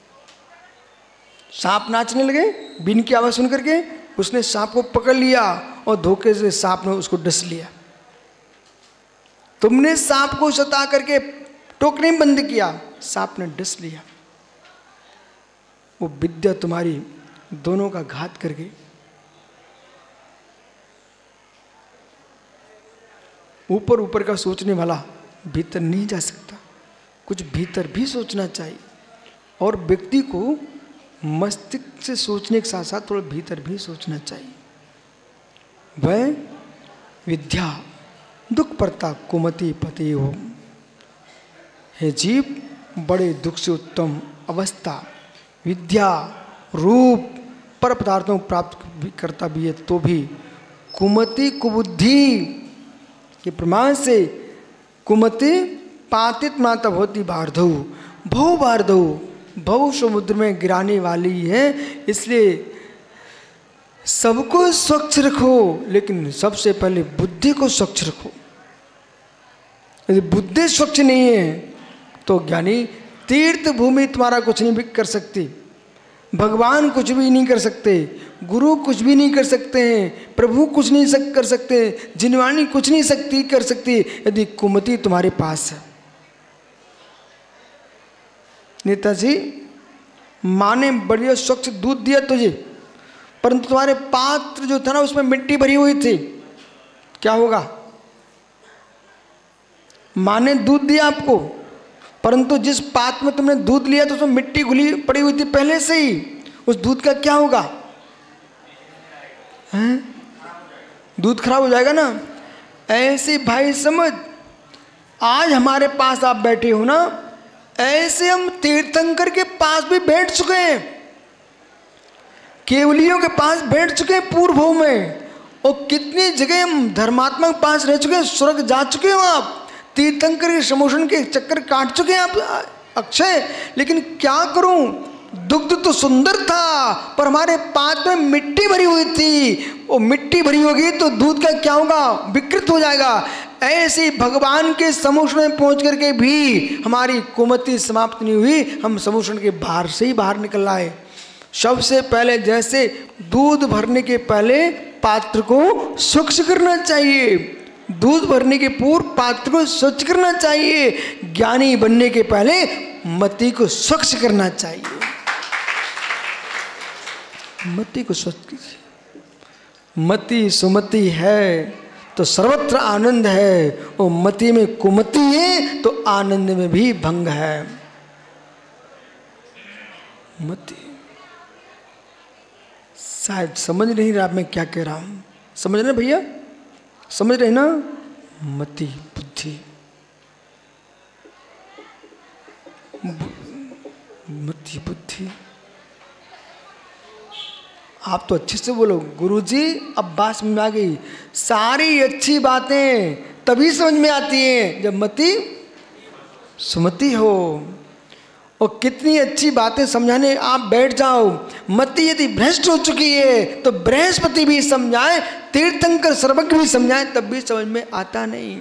सांप नाचने लगे, बीन की आवाज़ सुन करके उसने सांप को पकड़ लिया, और धोखे से सांप ने उसको डस लिया। तुमने सांप को सता करके टोकने में बंद किया, सांप ने डस लिया। वो विद्या तुम्हारी दोनों का घात कर गई। ऊपर ऊपर का सोचने वाला भीतर नहीं जा सकता, कुछ भीतर भी सोचना चाहिए, और व्यक्ति को मस्तिष्क से सोचने के साथ साथ थोड़ा भीतर भी सोचना चाहिए। वह विद्या दुख परता कुमति पति हो, हे जीव बड़े दुख से उत्तम अवस्था विद्या रूप पर पदार्थों को प्राप्त करता भी है, तो भी कुमति कुबुद्धि के प्रमाण से कुमति पातित माता होती बार्धव, भव बार्धव, भव समुद्र में गिराने वाली है। इसलिए सबको स्वच्छ रखो, लेकिन सबसे पहले बुद्धि को स्वच्छ रखो। यदि बुद्धि स्वच्छ नहीं है तो ज्ञानी तीर्थ भूमि तुम्हारा कुछ नहीं कर सकती, भगवान कुछ भी नहीं कर सकते, गुरु कुछ भी नहीं कर सकते हैं, प्रभु कुछ नहीं कर सकते, जिनवाणी कुछ नहीं कर सकती यदि कुमति तुम्हारे पास है। नेताजी, माँ ने बढ़िया स्वच्छ दूध दिया तुझे, परंतु तुम्हारे पात्र जो था ना उसमें मिट्टी भरी हुई थी, क्या होगा? माँ ने दूध दिया आपको, परंतु जिस पात्र में तुमने दूध लिया तो उसमें मिट्टी घुली पड़ी हुई थी पहले से ही, उस दूध का क्या होगा? हैं? दूध खराब हो जाएगा ना। ऐसे भाई समझ, आज हमारे पास आप बैठे हो ना, ऐसे हम तीर्थंकर के पास भी बैठ चुके हैं, केवलियों के पास बैठ चुके हैं पूर्व भव में, और कितनी जगह हम धर्मात्मा के पास रह चुके हैं, स्वर्ग जा चुके हो आप, तीर्थंकर के समोषण के चक्कर काट चुके हैं आप अक्षय। लेकिन क्या करूं, दुग्ध तो सुंदर था पर हमारे पात्र में मिट्टी भरी हुई थी, वो मिट्टी भरी होगी तो दूध का क्या होगा? विकृत हो जाएगा। ऐसे भगवान के समोषण में पहुंच करके भी हमारी कुमति समाप्त नहीं हुई, हम समोषण के बाहर से ही बाहर निकल आए। सबसे पहले जैसे दूध भरने के पहले पात्र को स्वच्छ करना चाहिए, दूध भरने के पूर्व पात्र को स्वच्छ करना चाहिए, ज्ञानी बनने के पहले मति को स्वच्छ करना चाहिए। मति को स्वच्छ कीजिए, मति सुमति है तो सर्वत्र आनंद है, और मति में कुमति है तो आनंद में भी भंग है। मति, शायद समझ नहीं रहा मैं क्या कह रहा हूं। समझ रहे भैया, समझ रहे ना? मति बुद्धि, मति बुद्धि। आप तो अच्छे से बोलो गुरुजी, अब बात समझ में आ गई। सारी अच्छी बातें तभी समझ में आती हैं जब मति सुमति हो। और कितनी अच्छी बातें समझाने आप बैठ जाओ, मति यदि भ्रष्ट हो चुकी है तो बृहस्पति भी समझाए, तीर्थंकर सर्वज्ञ भी समझाए, तब भी समझ में आता नहीं।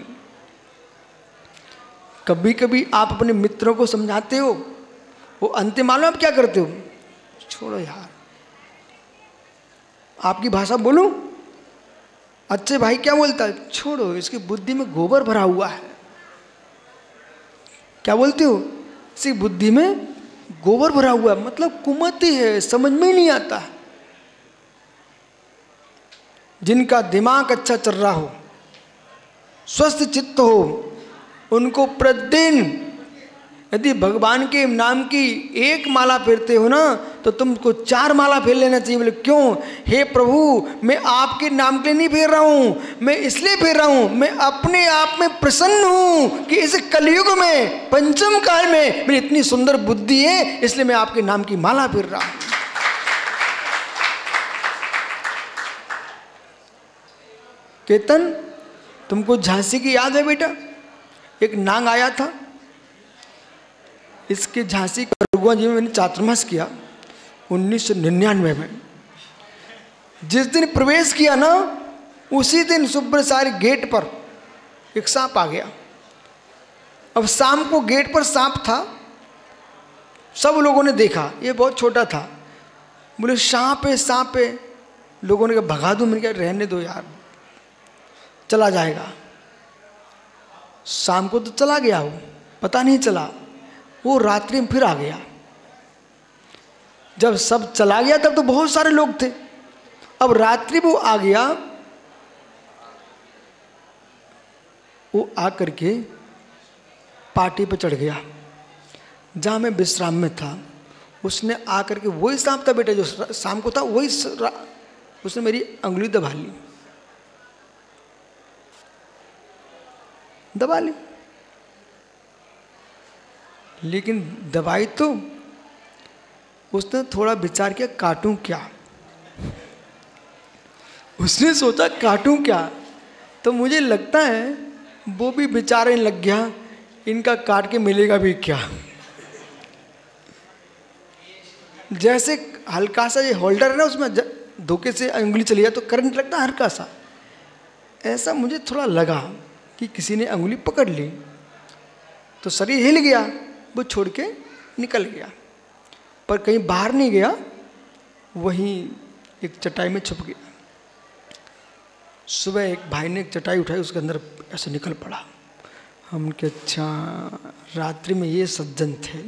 कभी कभी आप अपने मित्रों को समझाते हो, वो अंतिम मालूम आप क्या करते हो? छोड़ो यार, आपकी भाषा बोलूं, अच्छे भाई क्या बोलता है? छोड़ो, इसकी बुद्धि में गोबर भरा हुआ है। क्या बोलते हो? इसकी बुद्धि में गोबर भरा हुआ है, मतलब कुमति है, समझ में नहीं आता। जिनका दिमाग अच्छा चल रहा हो, स्वस्थ चित्त हो, उनको प्रतिदिन यदि भगवान के नाम की एक माला फेरते हो ना, तो तुमको 4 माला फेर लेना चाहिए। बोले क्यों? हे प्रभु, मैं आपके नाम के लिए नहीं फेर रहा हूँ, मैं इसलिए फेर रहा हूँ, मैं अपने आप में प्रसन्न हूँ कि इस कलयुग में, पंचम काल में मेरी इतनी सुंदर बुद्धि है, इसलिए मैं आपके नाम की माला फेर रहा हूँ। केतन, तुमको झांसी की याद है बेटा? एक नांग आया था, इसके झांसी करगुआ जी में मैंने चातुर्मास किया 1999 में। जिस दिन प्रवेश किया ना, उसी दिन सुब्रसारी गेट पर एक सांप आ गया। अब शाम को गेट पर सांप था, सब लोगों ने देखा, ये बहुत छोटा था। बोले सांप है, सांप है। लोगों ने कहा भगा दो, मैंने कहा रहने दो यार, चला जाएगा। शाम को तो चला गया, वो पता नहीं चला, वो रात्रि में फिर आ गया। जब सब चला गया तब तो बहुत सारे लोग थे, अब रात्रि वो आ गया। वो आकर के पार्टी पर चढ़ गया जहाँ मैं विश्राम में था। उसने आकर के, वही सांप था बेटा जो शाम को था, वही उसने मेरी अंगुली दबा ली, दबा ली। लेकिन दवाई तो उसने थोड़ा विचार किया, काटूं क्या? उसने सोचा काटूं क्या, तो मुझे लगता है वो भी विचारने लग गया, इनका काट के मिलेगा भी क्या। जैसे हल्का सा ये होल्डर है ना, उसमें धोखे से अंगुली चली जाए तो करंट लगता है हल्का सा, ऐसा मुझे थोड़ा लगा कि किसी ने अंगुली पकड़ ली, तो शरीर हिल गया, वो छोड़ के निकल गया, पर कहीं बाहर नहीं गया, वहीं एक चटाई में छुप गया। सुबह एक भाई ने एक चटाई उठाई, उसके अंदर ऐसे निकल पड़ा। हम के अच्छा, रात्रि में ये सज्जन थे।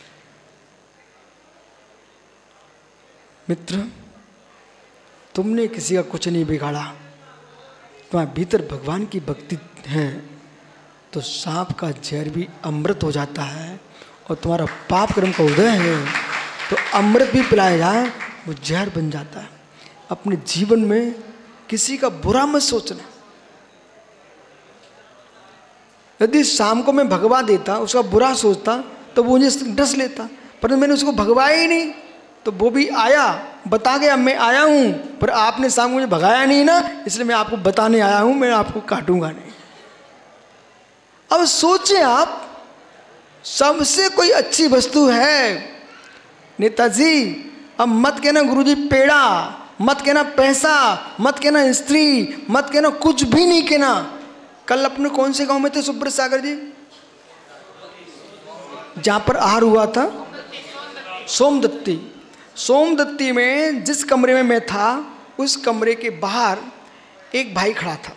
मित्र, तुमने किसी का कुछ नहीं बिगाड़ा, तुम्हारे भीतर भगवान की भक्ति है तो सांप का जहर भी अमृत हो जाता है, और तुम्हारा पाप कर्म का उदय है तो अमृत भी पिलाया जाए वो जहर बन जाता है। अपने जीवन में किसी का बुरा मत सोचना। यदि शाम को मैं भगवा देता, उसका बुरा सोचता, तो वो मुझे डस लेता, पर मैंने उसको भगवाया ही नहीं, तो वो भी आया, बता गया मैं आया हूँ, पर आपने शाम को मुझे भगाया नहीं ना, इसलिए मैं आपको बताने आया हूँ, मैं आपको काटूंगा नहीं। अब सोचें आप, सबसे कोई अच्छी वस्तु है नेताजी, अब मत कहना गुरुजी पेड़ा, मत कहना पैसा, मत कहना स्त्री, मत कहना कुछ भी नहीं कहना। कल अपने कौन से गांव में थे सुब्रत सागर जी, जहां पर आहार हुआ था? सोमदत्ती। सोमदत्ती में जिस कमरे में मैं था, उस कमरे के बाहर एक भाई खड़ा था,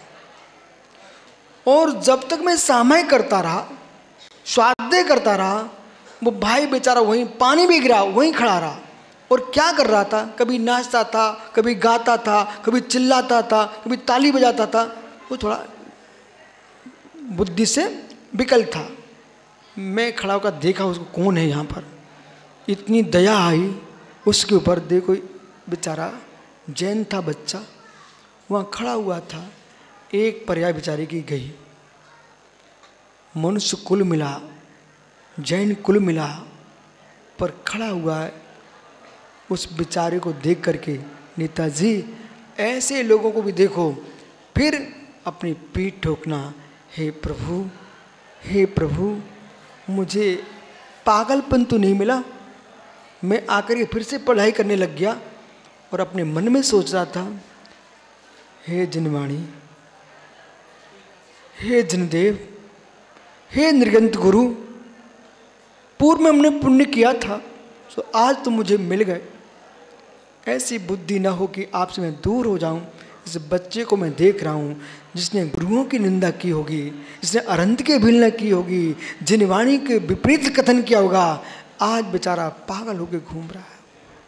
और जब तक मैं सामय करता रहा, स्वाध्याय करता रहा, वो भाई बेचारा वहीं पानी भी गिरा, वहीं खड़ा रहा, और क्या कर रहा था, कभी नाचता था, कभी गाता था, कभी चिल्लाता था, कभी ताली बजाता था। वो थोड़ा बुद्धि से विकल था। मैं खड़ा होकर देखा उसको, कौन है यहाँ पर। इतनी दया आई उसके ऊपर। देखो बेचारा जैन था बच्चा, वहाँ खड़ा हुआ था। एक पर्याय बेचारे की गई। मनुष्य कुल मिला, जैन कुल मिला, पर खड़ा हुआ है। उस बेचारे को देख करके नेताजी ऐसे लोगों को भी देखो, फिर अपनी पीठ ठोकना, हे प्रभु, हे प्रभु, मुझे पागलपन तो नहीं मिला। मैं आकर के फिर से पढ़ाई करने लग गया और अपने मन में सोच रहा था, हे जिनवाणी, हे जिनदेव, हे निर्गंत गुरु, पूर्व में हमने पुण्य किया था तो आज तो मुझे मिल गए। ऐसी बुद्धि न हो कि आपसे मैं दूर हो जाऊं। इस बच्चे को मैं देख रहा हूं जिसने गुरुओं की निंदा की होगी, जिसने अरंत के भिलना की होगी, जिनवाणी के विपरीत कथन किया होगा, आज बेचारा पागल होकर घूम रहा है।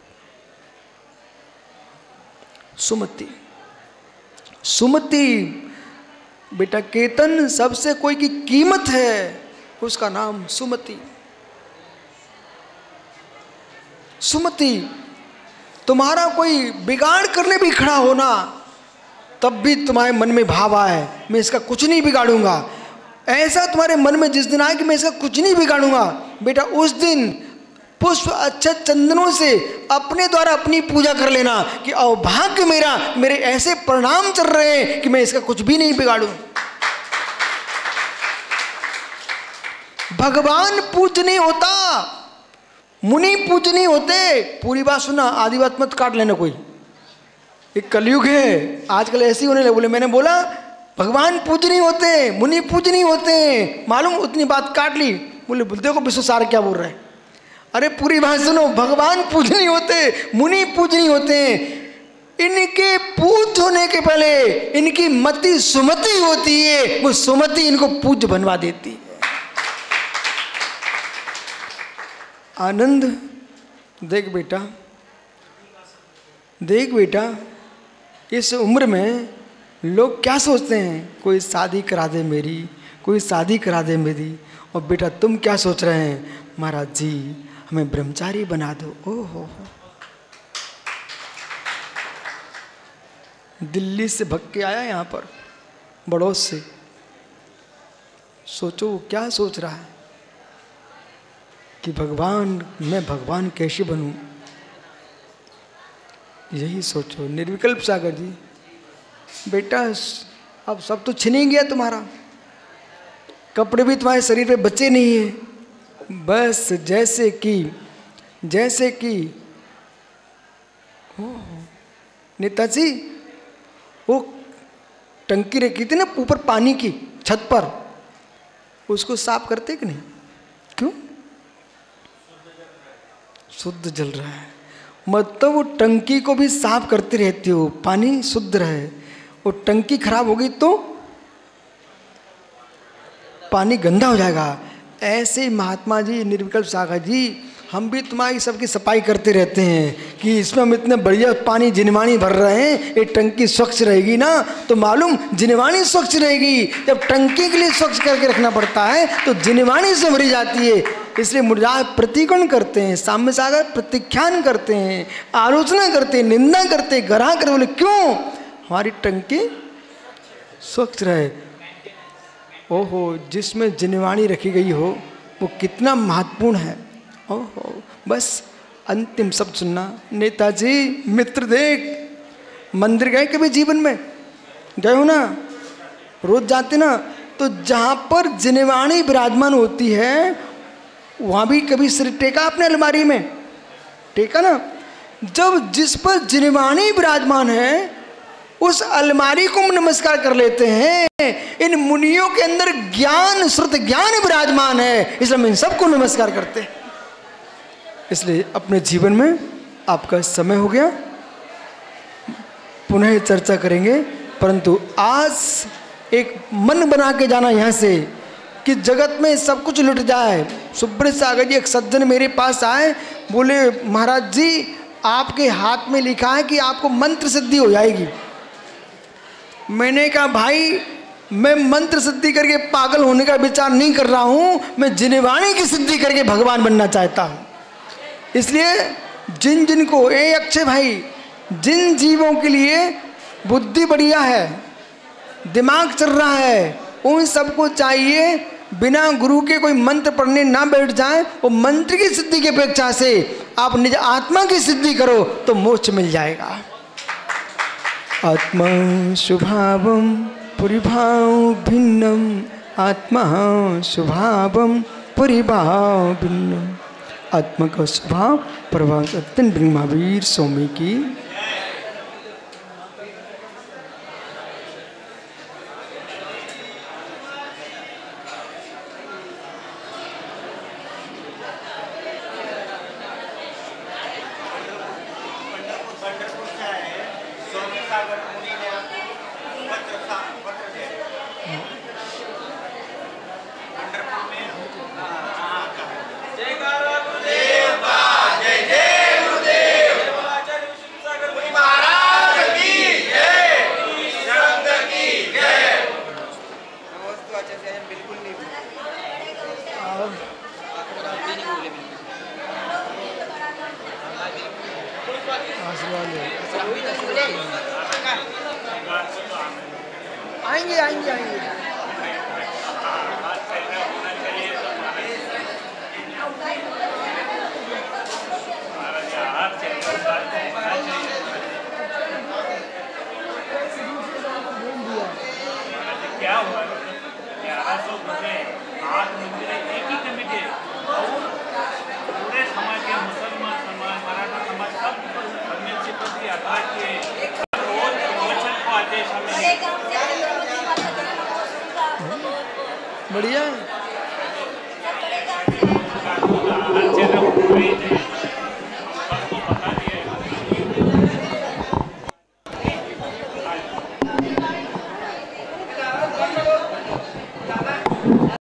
सुमति, सुमति बेटा, केतन सबसे कोई की कीमत है, उसका नाम सुमति। सुमति, तुम्हारा कोई बिगाड़ करने भी खड़ा हो ना, तब भी तुम्हारे मन में भाव आए मैं इसका कुछ नहीं बिगाड़ूंगा। ऐसा तुम्हारे मन में जिस दिन आए कि मैं इसका कुछ नहीं बिगाड़ूंगा, बेटा उस दिन पुष्प अच्छे चंदनों से अपने द्वारा अपनी पूजा कर लेना कि अभाग्य मेरा, मेरे ऐसे परिणाम चल रहे हैं कि मैं इसका कुछ भी नहीं बिगाड़ूं। भगवान पूज्य नहीं होता, मुनि पूज्य नहीं होते। पूरी बात सुना, आधी बात मत काट लेना कोई। एक कलयुग है, आजकल ऐसी होने लगे। बोले मैंने बोला भगवान पूज्य नहीं होते, मुनि पूज्य नहीं होते, मालूम उतनी बात काट ली। बोले देखो विश्वसार क्या बोल रहे हैं। अरे पूरी बात सुनो, भगवान पूज्य नहीं होते, मुनि पूज्य नहीं होते। इनके पूज्य होने के पहले इनकी मति सुमति होती है, वो सुमति इनको पूज्य बनवा देती है। आनंद, देख बेटा, देख बेटा, इस उम्र में लोग क्या सोचते हैं, कोई शादी करा दे मेरी, कोई शादी करा दे मेरी। और बेटा तुम क्या सोच रहे हैं, महाराज जी हमें ब्रह्मचारी बना दो। ओहो, दिल्ली से भग के आया यहाँ पर बड़ौद से। सोचो वो क्या सोच रहा है कि भगवान, मैं भगवान कैसे बनूं। यही सोचो। निर्विकल्प सागर जी, बेटा अब सब तो छिन ही गया तुम्हारा, कपड़े भी तुम्हारे शरीर पे बचे नहीं है। बस जैसे कि नेताजी वो टंकी रखी थी ना ऊपर पानी की छत पर, उसको साफ करते कि नहीं? क्यों? शुद्ध जल रहा है, मतलब वो टंकी को भी साफ करते रहते हो, पानी शुद्ध रहे। वो टंकी खराब होगी तो पानी गंदा हो जाएगा। ऐसे महात्मा जी, निर्विकल्प सागर जी, हम भी तुम्हारी सबकी सफाई करते रहते हैं कि इसमें हम इतने बढ़िया पानी जिनवाणी भर रहे हैं। ये टंकी स्वच्छ रहेगी ना तो मालूम जिनवाणी स्वच्छ रहेगी। जब टंकी के लिए स्वच्छ करके रखना पड़ता है तो जिनवाणी से भरी जाती है। इसलिए मुर्जा प्रतिकोण करते हैं, साम्य सागर प्रत्याख्यान करते हैं, आलोचना करते हैं, निंदा करते हैं, गराह करते। बोले क्यों? हमारी टंकी स्वच्छ रहे। ओहो, जिसमें जिनवाणी रखी गई हो वो कितना महत्वपूर्ण है। ओहो, बस अंतिम शब्द सुनना। नेताजी मित्र देख, मंदिर गए कभी जीवन में? गए हो ना, रोज जाते ना, तो जहाँ पर जिनवाणी विराजमान होती है वहाँ भी कभी सिर टेका अपने अलमारी में? टेका ना। जब जिस पर जिनवाणी विराजमान है उस अलमारी को नमस्कार कर लेते हैं। इन मुनियों के अंदर ज्ञान, श्रुत ज्ञान विराजमान है, इसलिए हम इन सबको नमस्कार करते हैं। इसलिए अपने जीवन में आपका समय हो गया, पुनः चर्चा करेंगे। परंतु आज एक मन बना के जाना यहाँ से कि जगत में सब कुछ लुट जाए। सुब्रत सागर जी, एक सज्जन मेरे पास आए, बोले महाराज जी आपके हाथ में लिखा है कि आपको मंत्र सिद्धि हो जाएगी। मैंने कहा भाई मैं मंत्र सिद्धि करके पागल होने का विचार नहीं कर रहा हूँ, मैं जिनवाणी की सिद्धि करके भगवान बनना चाहता हूँ। इसलिए जिन जिन को अक्षय भाई, जिन जीवों के लिए बुद्धि बढ़िया है, दिमाग चल रहा है, उन सबको चाहिए बिना गुरु के कोई मंत्र पढ़ने ना बैठ जाए। वो मंत्र की सिद्धि की अपेक्षा से आप निज आत्मा की सिद्धि करो तो मोक्ष मिल जाएगा। आत्मा स्वभावम परिभाव भिन्नम, आत्मा स्वभावम परिभाव भिन्नम। आत्मा का स्वभाव प्रभाव सत्यन ब्रह्मवीर स्वामी की। आएंगे आएंगे आएंगे। क्या हुआ 1100 बजे 8 मंदिर एक ही कमेटी और पूरे समाज के मुसलमान समाज, मराठा समाज सब धर्मशिवपति अदा किए। रोज प्रवचन को आदेश हमें बढ़िया।